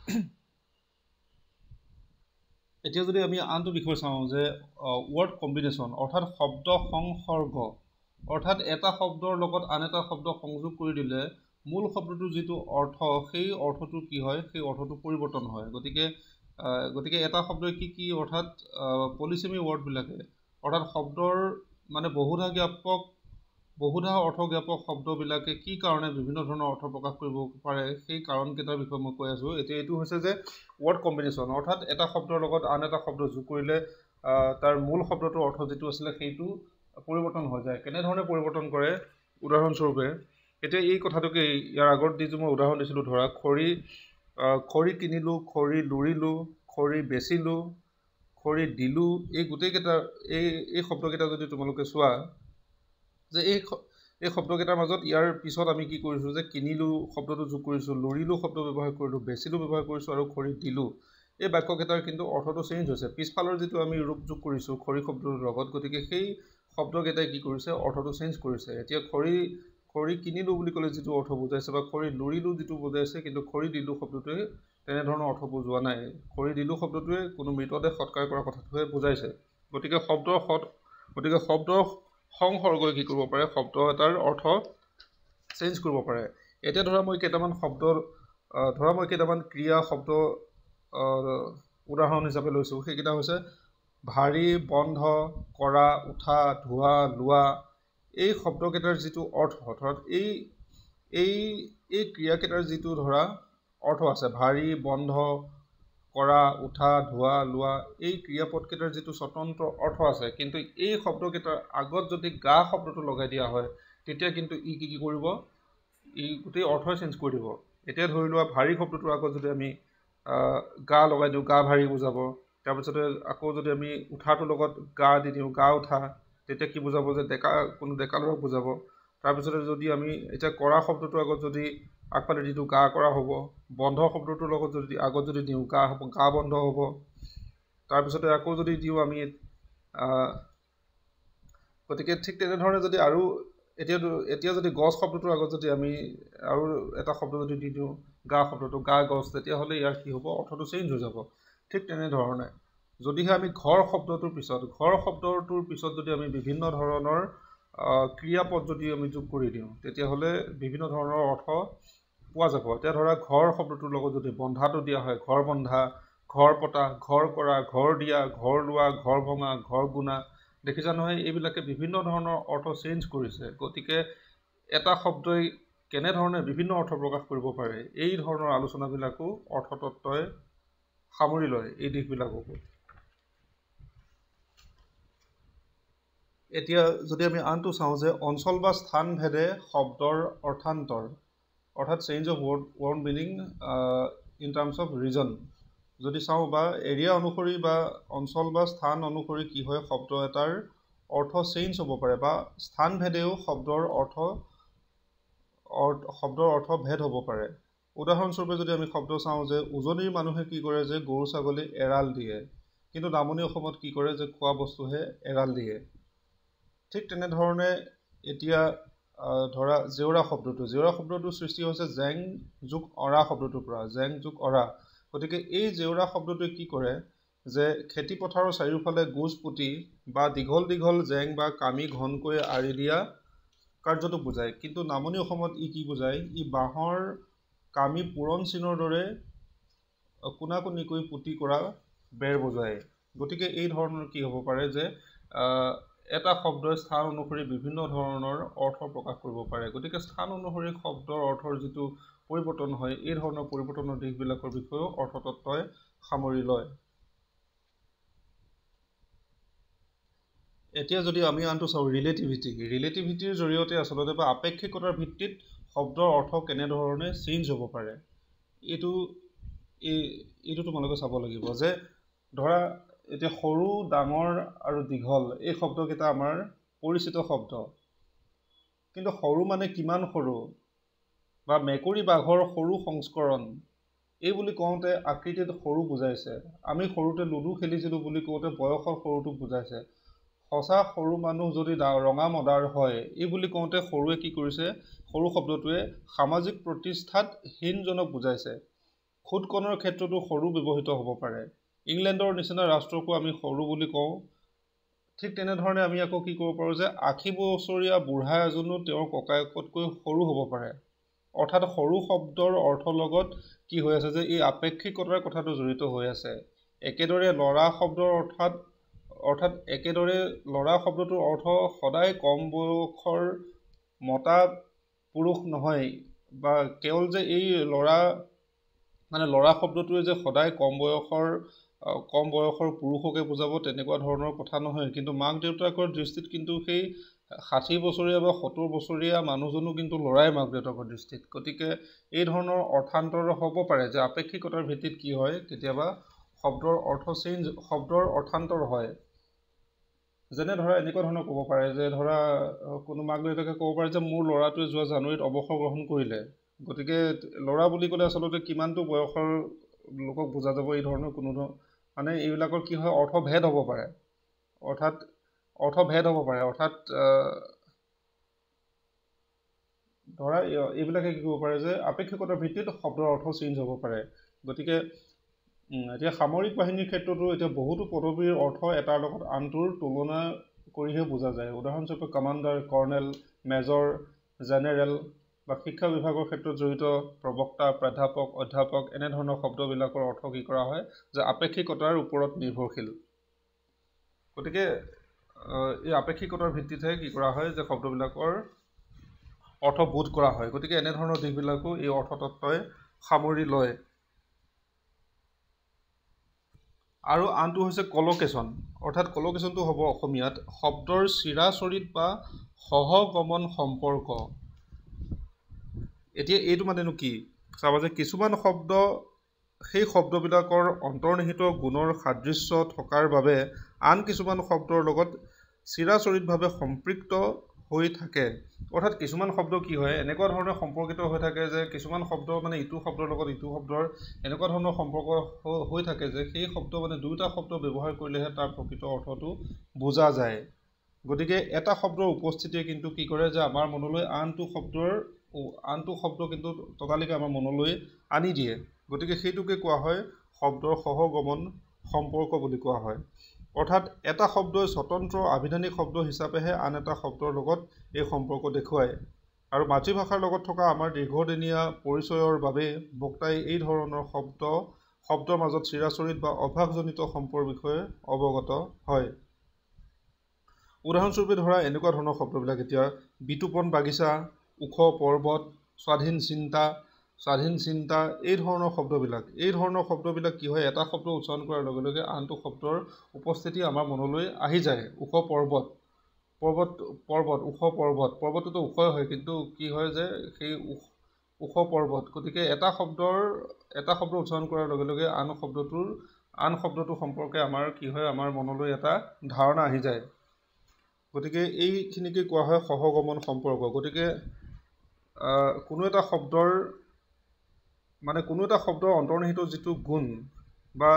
এতিয়া যদি আমি আনটো বিষয় চাওঁ যে ৱৰ্ড কম্বিনেশ্যন, অৰ্থাৎ শব্দ সংসৰ্গ, অৰ্থাৎ এটা শব্দৰ লগত আন এটা শব্দ সংযোগ কৰি দিলে মূল শব্দটোৰ যিটো অৰ্থ, সেই অৰ্থটো কি হয়, সেই অৰ্থটো পৰিৱৰ্তন হয়। গতিকে গতিকে এটা শব্দই কি কি অৰ্থাৎ পলিচেমি ৱৰ্ডবিলাকে অৰ্থাৎ শব্দৰ মানে বহুধা জ্ঞাপক বহুধা অৰ্থ জ্ঞাপক শব্দবিলাকে কি কাৰণে বিভিন্ন ধৰণৰ অৰ্থ প্ৰকাশ কৰিব পাৰে, সেই কাৰণকেইটাৰ বিষয়ে মই কৈ আছোঁ। এতিয়া এইটো হৈছে যে ৱৰ্ড কম্বিনেশ্যন, অৰ্থাৎ এটা শব্দৰ লগত আন এটা শব্দ যোগ কৰিলে তাৰ মূল শব্দটোৰ অৰ্থ যিটো আছিলে সেইটো পৰিৱৰ্তন হৈ যায়। কেনেধৰণে পৰিৱৰ্তন কৰে, উদাহৰণস্বৰূপে এতিয়া এই কথাটোকে ইয়াৰ আগত যি মই উদাহৰণ দিছিলোঁ, ধৰা খৰি খৰি কিনিলোঁ, খৰি লুৰিলোঁ, খৰি বেচিলোঁ, খৰি দিলোঁ, এই গোটেইকেইটা এই এই শব্দকেইটা যদি তোমালোকে চোৱা যে এই এই শব্দকেইটাৰ মাজত ইয়াৰ পিছত আমি কি কৰিছোঁ যে কিনিলোঁ শব্দটো যোগ কৰিছোঁ, লুৰিলোঁ শব্দ ব্যৱহাৰ কৰিলোঁ, বেচিলোঁ ব্যৱহাৰ কৰিছোঁ আৰু খৰি দিলোঁ। এই বাক্যকেইটাৰ কিন্তু অৰ্থটো চেঞ্জ হৈছে, পিছফালৰ যিটো আমি ৰূপ যোগ কৰিছোঁ খৰি শব্দটোৰ লগত, গতিকে সেই শব্দকেইটাই কি কৰিছে, অৰ্থটো চেঞ্জ কৰিছে। এতিয়া খৰি খৰি কিনিলোঁ বুলি ক'লে যিটো অৰ্থ বুজাইছে বা খৰি লুৰিলোঁ যিটো বুজাইছে, কিন্তু খৰি দিলোঁ শব্দটোৱে তেনেধৰণৰ অৰ্থ বুজোৱা নাই। খৰি দিলোঁ শব্দটোৱে কোনো মৃতদেহ সৎকাৰ কৰা কথাটোহে বুজাইছে। গতিকে শব্দৰ সৎ গতিকে শব্দৰ সংসৰ্গই কি কৰিব পাৰে, শব্দ এটাৰ অৰ্থ চেঞ্জ কৰিব পাৰে। এতিয়া ধৰা মই কেইটামান শব্দ ধৰা মই কেইটামান ক্ৰিয়া শব্দ উদাহৰণ হিচাপে লৈছোঁ। সেইকেইটা হৈছে ভাৰী, বন্ধ, কৰা, উঠা, ধোৱা, লোৱা। এই শব্দকেইটাৰ যিটো অৰ্থ, অৰ্থাৎ এই এই এই ক্ৰিয়াকেইটাৰ যিটো ধৰা অৰ্থ আছে, ভাৰী, বন্ধ, কৰা, উঠা, ধোৱা, লোৱা, এই ক্ৰিয়াপদকেইটাৰ যিটো স্বতন্ত্ৰ অৰ্থ আছে, কিন্তু এই শব্দকেইটাৰ আগত যদি গা শব্দটো লগাই দিয়া হয়, তেতিয়া কিন্তু ই কি কি কৰিব, ই গোটেই অৰ্থই চেঞ্জ কৰি দিব। এতিয়া ধৰি লোৱা ভাৰী শব্দটোৰ আগত যদি আমি গা লগাই দিওঁ, গা ভাৰী বুজাব। তাৰপিছতে আকৌ যদি আমি উঠাটোৰ লগত গা দি দিওঁ, গা উঠা, তেতিয়া কি বুজাব যে ডেকা কোনো ডেকা ল'ৰাক বুজাব। তাৰপিছতে যদি আমি এতিয়া কৰা শব্দটোৰ আগত যদি আগফালে যিটো গা কৰা হ'ব, বন্ধ শব্দটোৰ লগত যদি আগত যদি দিওঁ গা হ'ব, গা বন্ধ হ'ব। তাৰপিছতে আকৌ যদি দিওঁ আমি গতিকে ঠিক তেনেধৰণে যদি আৰু এতিয়া এতিয়া যদি গছ শব্দটোৰ আগত যদি আমি আৰু এটা শব্দ যদি দি দিওঁ গা শব্দটো, গা গছ, তেতিয়াহ'লে ইয়াৰ কি হ'ব, অৰ্থটো চেঞ্জ হৈ যাব। ঠিক তেনেধৰণে যদিহে আমি ঘৰ শব্দটোৰ পিছত ঘৰ শব্দটোৰ পিছত যদি আমি বিভিন্ন ধৰণৰ ক্ৰিয়াপদ যদি আমি যোগ কৰি দিওঁ, তেতিয়াহ'লে বিভিন্ন ধৰণৰ অৰ্থ পোৱা যাব। এতিয়া ধৰা ঘৰ শব্দটোৰ লগত যদি বন্ধাটো দিয়া হয়, ঘৰ বন্ধা, ঘৰ পতা, ঘৰ কৰা, ঘৰ দিয়া, ঘৰ লোৱা, ঘৰ ভঙা, ঘৰ গুণা, দেখিছা নহয়, এইবিলাকে বিভিন্ন ধৰণৰ অৰ্থ চেঞ্জ কৰিছে। গতিকে এটা শব্দই কেনেধৰণে বিভিন্ন অৰ্থ প্ৰকাশ কৰিব পাৰে, এই ধৰণৰ আলোচনাবিলাকো অৰ্থতত্ত্বই সামৰি লয় এই দিশবিলাককো। এতিয়া যদি আমি আনটো চাওঁ যে অঞ্চল বা স্থান ভেদে শব্দৰ অৰ্থান্তৰ, অৰ্থাৎ change of word word meaning in terms of reason, যদি চাওঁ বা এৰিয়া অনুসৰি বা অঞ্চল বা স্থান অনুসৰি কি হয়, শব্দ এটাৰ অৰ্থ চেঞ্জ হ'ব পাৰে বা স্থান ভেদেও শব্দৰ অৰ্থ শব্দৰ অৰ্থ ভেদ হ'ব পাৰে। উদাহৰণস্বৰূপে যদি আমি শব্দ চাওঁ যে উজনিৰ মানুহে কি কৰে যে গৰু ছাগলী এৰাল দিয়ে, কিন্তু নামনি অসমত কি কৰে যে খোৱা বস্তুহে এৰাল দিয়ে। ঠিক তেনেধৰণে এতিয়া ধৰা জেউৰা শব্দটো জেউৰা শব্দটোৰ সৃষ্টি হৈছে জেং যোগ অৰা শব্দটোৰ পৰা, জেং যোগ অৰা। গতিকে এই জেউৰা শব্দটোৱে কি কৰে যে খেতি পথাৰৰ চাৰিওফালে গোজ পুতি বা দীঘল দীঘল জেং বা কামি ঘনকৈ আঁৰি দিয়া কাৰ্যটো বুজায়। কিন্তু নামনি অসমত ই কি বুজায়, ই বাঁহৰ কামি পূৰণ চিনৰ দৰে কোনা কোনিকৈ পুতি কৰা বেৰ বুজায়। গতিকে এই ধৰণৰ কি হ'ব পাৰে যে এটা শব্দই স্থান অনুসৰি বিভিন্ন ধৰণৰ অৰ্থ প্ৰকাশ কৰিব পাৰে। গতিকে স্থান অনুসৰি শব্দৰ অৰ্থৰ যিটো পৰিৱৰ্তন হয়, এই ধৰণৰ পৰিৱৰ্তনৰ দিশবিলাকৰ বিষয়েও অৰ্থতত্ত্বই সামৰি লয়। এতিয়া যদি আমি আনটো চাওঁ ৰিলেটিভিটি, ৰিলেটিভিটিৰ জৰিয়তে আচলতে বা আপেক্ষিকতাৰ ভিত্তিত শব্দৰ অৰ্থ কেনেধৰণে চেঞ্জ হ'ব পাৰে, এইটো এই এইটো তোমালোকে চাব লাগিব। যে ধৰা এতিয়া সৰু, ডাঙৰ আৰু দীঘল এই শব্দকেইটা আমাৰ পৰিচিত শব্দ, কিন্তু সৰু মানে কিমান সৰু, বা মেকুৰী বাঘৰ সৰু সংস্কৰণ, এই বুলি কওঁতে আকৃতিত সৰু বুজাইছে। আমি সৰুতে লুডু খেলিছিলোঁ বুলি কওঁতে বয়সৰ সৰুটোক বুজাইছে। সঁচা সৰু মানুহ যদি ৰঙা মদাৰ হয়, এই বুলি কওঁতে সৰুৱে কি কৰিছে, সৰু শব্দটোৱে সামাজিক প্ৰতিষ্ঠাত হীনজনক বুজাইছে। খুদকণৰ ক্ষেত্ৰতো সৰু ব্যৱহৃত হ'ব পাৰে। ইংলেণ্ডৰ নিচিনা ৰাষ্ট্ৰকো আমি সৰু বুলি কওঁ। ঠিক তেনেধৰণে আমি আকৌ কি ক'ব পাৰোঁ যে আশী বছৰীয়া বুঢ়া এজনো তেওঁৰ ককায়েকতকৈ সৰু হ'ব পাৰে। অৰ্থাৎ সৰু শব্দৰ অৰ্থৰ লগত কি হৈ আছে যে এই আপেক্ষিকতাৰ কথাটো জড়িত হৈ আছে। একেদৰে ল'ৰা শব্দৰ অৰ্থাৎ অৰ্থাৎ একেদৰে ল'ৰা শব্দটোৰ অৰ্থ সদায় কম বয়সৰ মতা পুৰুষ নহয়, বা কেৱল যে এই ল'ৰা মানে ল'ৰা শব্দটোৱে যে সদায় কম বয়সৰ কম বয়সৰ পুৰুষকে বুজাব তেনেকুৱা ধৰণৰ কথা নহয়। কিন্তু মাক দেউতাকৰ দৃষ্টিত কিন্তু সেই ষাঠি বছৰীয়া বা সত্তৰ বছৰীয়া মানুহজনো কিন্তু ল'ৰাই মাক দেউতাকৰ দৃষ্টিত। গতিকে এই ধৰণৰ অৰ্থান্তৰ হ'ব পাৰে যে আপেক্ষিকতাৰ ভিত্তিত কি হয়, কেতিয়াবা শব্দৰ অৰ্থ চেঞ্জ শব্দৰ অৰ্থান্তৰ হয়। যেনে ধৰা এনেকুৱা ধৰণৰ ক'ব পাৰে যে ধৰা কোনো মাক দেউতাকে ক'ব পাৰে যে মোৰ ল'ৰাটোৱে যোৱা জানুৱাৰীত অৱসৰ গ্ৰহণ কৰিলে। গতিকে ল'ৰা বুলি ক'লে আচলতে কিমানটো বয়সৰ লোকক বুজা যাব, এই ধৰণৰ কোনো মানে এইবিলাকৰ কি হয়, অৰ্থভেদ হ'ব পাৰে। অৰ্থাৎ অৰ্থভেদ হ'ব পাৰে অৰ্থাৎ ধৰা এইবিলাকে কি ক'ব পাৰে যে আপেক্ষিকতাৰ ভিত্তিত শব্দৰ অৰ্থ চেঞ্জ হ'ব পাৰে। গতিকে এতিয়া সামৰিক বাহিনীৰ ক্ষেত্ৰতো এতিয়া বহুতো পদবীৰ অৰ্থ এটাৰ লগত আনটোৰ তুলনা কৰিহে বুজা যায়। উদাহৰণস্বৰূপে কমাণ্ডাৰ, কৰ্ণেল, মেজৰ, জেনেৰেল, বা শিক্ষা বিভাগৰ ক্ষেত্ৰত জড়িত প্ৰবক্তা, প্ৰাধ্যাপক, অধ্যাপক, এনেধৰণৰ শব্দবিলাকৰ অৰ্থ কি কৰা হয় যে আপেক্ষিকতাৰ ওপৰত নিৰ্ভৰশীল। গতিকে এই আপেক্ষিকতাৰ ভিত্তিতহে কি কৰা হয় যে শব্দবিলাকৰ অৰ্থ বোধ কৰা হয়। গতিকে এনেধৰণৰ দিশবিলাকো এই অৰ্থতত্ত্বই সামৰি লয়। আৰু আনটো হৈছে কলকেশ্যন, অৰ্থাৎ কলকেশ্যনটো হ'ব অসমীয়াত শব্দৰ চিৰাচৰিত বা সহগমন সম্পৰ্ক। এতিয়া এইটো মানেনো কি, চাবা যে কিছুমান শব্দ সেই শব্দবিলাকৰ অন্তৰ্নিহিত গুণৰ সাদৃশ্য থকাৰ বাবে আন কিছুমান শব্দৰ লগত চিৰাচৰিতভাৱে সম্পৃক্ত হৈ থাকে। অৰ্থাৎ কিছুমান শব্দ কি হয় এনেকুৱা ধৰণে সম্পৰ্কিত হৈ থাকে যে কিছুমান শব্দ মানে ইটো শব্দৰ লগত ইটো শব্দৰ এনেকুৱা ধৰণৰ সম্পৰ্ক হৈ থাকে যে সেই শব্দ মানে দুটা শব্দ ব্যৱহাৰ কৰিলেহে তাৰ প্ৰকৃত অৰ্থটো বুজা যায়। গতিকে এটা শব্দৰ উপস্থিতিয়ে কিন্তু কি কৰে যে আমাৰ মনলৈ আনটো শব্দৰ আনটো শব্দ কিন্তু ততালিকে আমাৰ মনলৈ আনি দিয়ে। গতিকে সেইটোকে কোৱা হয় শব্দৰ সহগমন সম্পৰ্ক বুলি কোৱা হয়। অৰ্থাৎ এটা শব্দই স্বতন্ত্ৰ আভিধানিক শব্দ হিচাপেহে আন এটা শব্দৰ লগত এই সম্পৰ্ক দেখুৱায়। আৰু মাতৃভাষাৰ লগত থকা আমাৰ দীৰ্ঘদিনীয়া পৰিচয়ৰ বাবে বক্তাই এই ধৰণৰ শব্দ শব্দৰ মাজত চিৰাচৰিত বা অভ্যাসজনিত সম্পৰ্কৰ বিষয়ে অৱগত হয়। উদাহৰণস্বৰূপে ধৰা এনেকুৱা ধৰণৰ শব্দবিলাক এতিয়া বিতোপন বাগিচা, ওখ পৰ্বত, স্বাধীন চিন্তা, স্বাধীন চিন্তা এই ধৰণৰ শব্দবিলাক এই ধৰণৰ শব্দবিলাক কি হয় এটা শব্দ উচ্চাৰণ কৰাৰ লগে লগে আনটো শব্দৰ উপস্থিতি আমাৰ মনলৈ আহি যায়। ওখ পৰ্বত পৰ্বত পৰ্বত ওখ পৰ্বত পৰ্বতটোতো ওখই হয় কিন্তু কি হয় যে সেই ওখ পৰ্বত গতিকে এটা শব্দৰ এটা শব্দ উচ্চাৰণ কৰাৰ লগে লগে আন শব্দটোৰ আন শব্দটো সম্পৰ্কে আমাৰ কি হয় আমাৰ মনলৈ এটা ধাৰণা আহি যায়। গতিকে এইখিনিকে কোৱা হয় সহগমন সম্পৰ্ক। গতিকে কোনো এটা শব্দৰ মানে কোনো এটা শব্দৰ অন্তৰ্নিহিত যিটো গুণ বা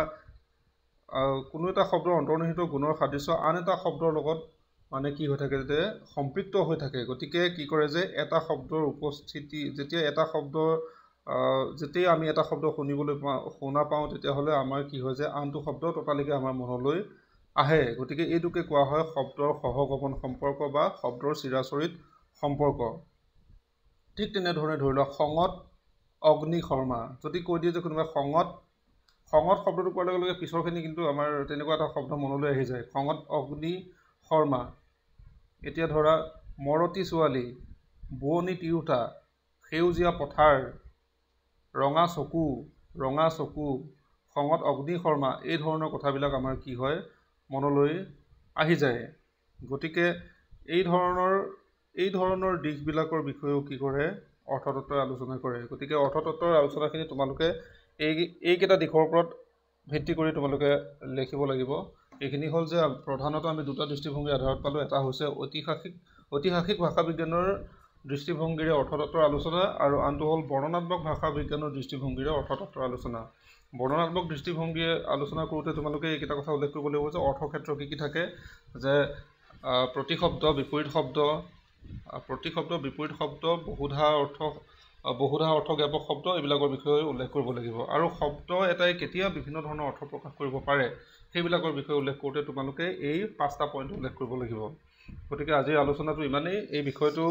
কোনো এটা শব্দৰ অন্তৰ্নিহিত গুণৰ সাদৃশ্য আন এটা শব্দৰ লগত মানে কি হৈ থাকে যে সম্পৃক্ত হৈ থাকে। গতিকে কি কৰে যে এটা শব্দৰ উপস্থিতি যেতিয়া এটা শব্দ যেতিয়া আমি এটা শব্দ শুনিবলৈ পাওঁ শুনা পাওঁ তেতিয়াহ'লে আমাৰ কি হয় যে আনটো শব্দ ততালিকে আমাৰ মনলৈ আহে। গতিকে এইটোকে কোৱা হয় শব্দৰ সহগমন সম্পৰ্ক বা শব্দৰ চিৰাচৰিত সম্পৰ্ক। ঠিক তেনেধৰণে ধৰি লওক খঙত অগ্নি শৰ্মা যদি কৈ দিয়ে যে কোনোবাই খঙত খঙত শব্দটো কোৱাৰ লগে লগে পিছৰখিনি কিন্তু আমাৰ তেনেকুৱা এটা শব্দ মনলৈ আহি যায় খঙত অগ্নি শৰ্মা। এতিয়া ধৰা মৰতী ছোৱালী, বোৱনী তিৰোতা, সেউজীয়া পথাৰ, ৰঙা চকু ৰঙা চকু খঙত অগ্নি শৰ্মা এই ধৰণৰ কথাবিলাক আমাৰ কি হয় মনলৈ আহি যায়। গতিকে এই ধৰণৰ এই ধৰণৰ দিশবিলাকৰ বিষয়েও কি কৰে অৰ্থতত্ত্বই আলোচনা কৰে। গতিকে অৰ্থতত্ত্বৰ আলোচনাখিনি তোমালোকে এই এইকেইটা দিশৰ ওপৰত ভিত্তি কৰি তোমালোকে লিখিব লাগিব। এইখিনি হ'ল যে প্ৰধানতঃ আমি দুটা দৃষ্টিভংগীৰ আধাৰত পালোঁ। এটা হৈছে ঐতিহাসিক ঐতিহাসিক ভাষা বিজ্ঞানৰ দৃষ্টিভংগীৰে অৰ্থতত্ত্বৰ আলোচনা আৰু আনটো হ'ল বৰ্ণনাত্মক ভাষা বিজ্ঞানৰ দৃষ্টিভংগীৰে অৰ্থতত্ত্বৰ আলোচনা। বৰ্ণনাত্মক দৃষ্টিভংগীয়ে আলোচনা কৰোঁতে তোমালোকে এইকেইটা কথা উল্লেখ কৰিব লাগিব যে অৰ্থক্ষেত্ৰ কি কি থাকে, যে প্ৰতিশব্দ, বিপৰীত শব্দ, প্ৰতিশব্দ বিপৰীত শব্দ, বহুধা অৰ্থ বহুধা অৰ্থজ্ঞাপক শব্দ এইবিলাকৰ বিষয়ে উল্লেখ কৰিব লাগিব। আৰু শব্দ এটাই কেতিয়া বিভিন্ন ধৰণৰ অৰ্থ প্ৰকাশ কৰিব পাৰে সেইবিলাকৰ বিষয়ে উল্লেখ কৰোঁতে তোমালোকে এই পাঁচটা পইণ্ট উল্লেখ কৰিব লাগিব। গতিকে আজিৰ আলোচনাটো ইমানেই। এই বিষয়টো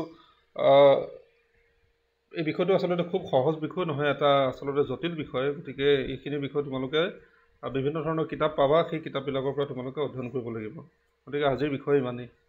এই বিষয়টো আচলতে খুব সহজ বিষয় নহয়, এটা আচলতে জটিল বিষয়। গতিকে এইখিনি বিষয় তোমালোকে বিভিন্ন ধৰণৰ কিতাপ পাবা, সেই কিতাপবিলাকৰ পৰা তোমালোকে অধ্যয়ন কৰিব লাগিব। গতিকে আজিৰ বিষয় ইমানেই।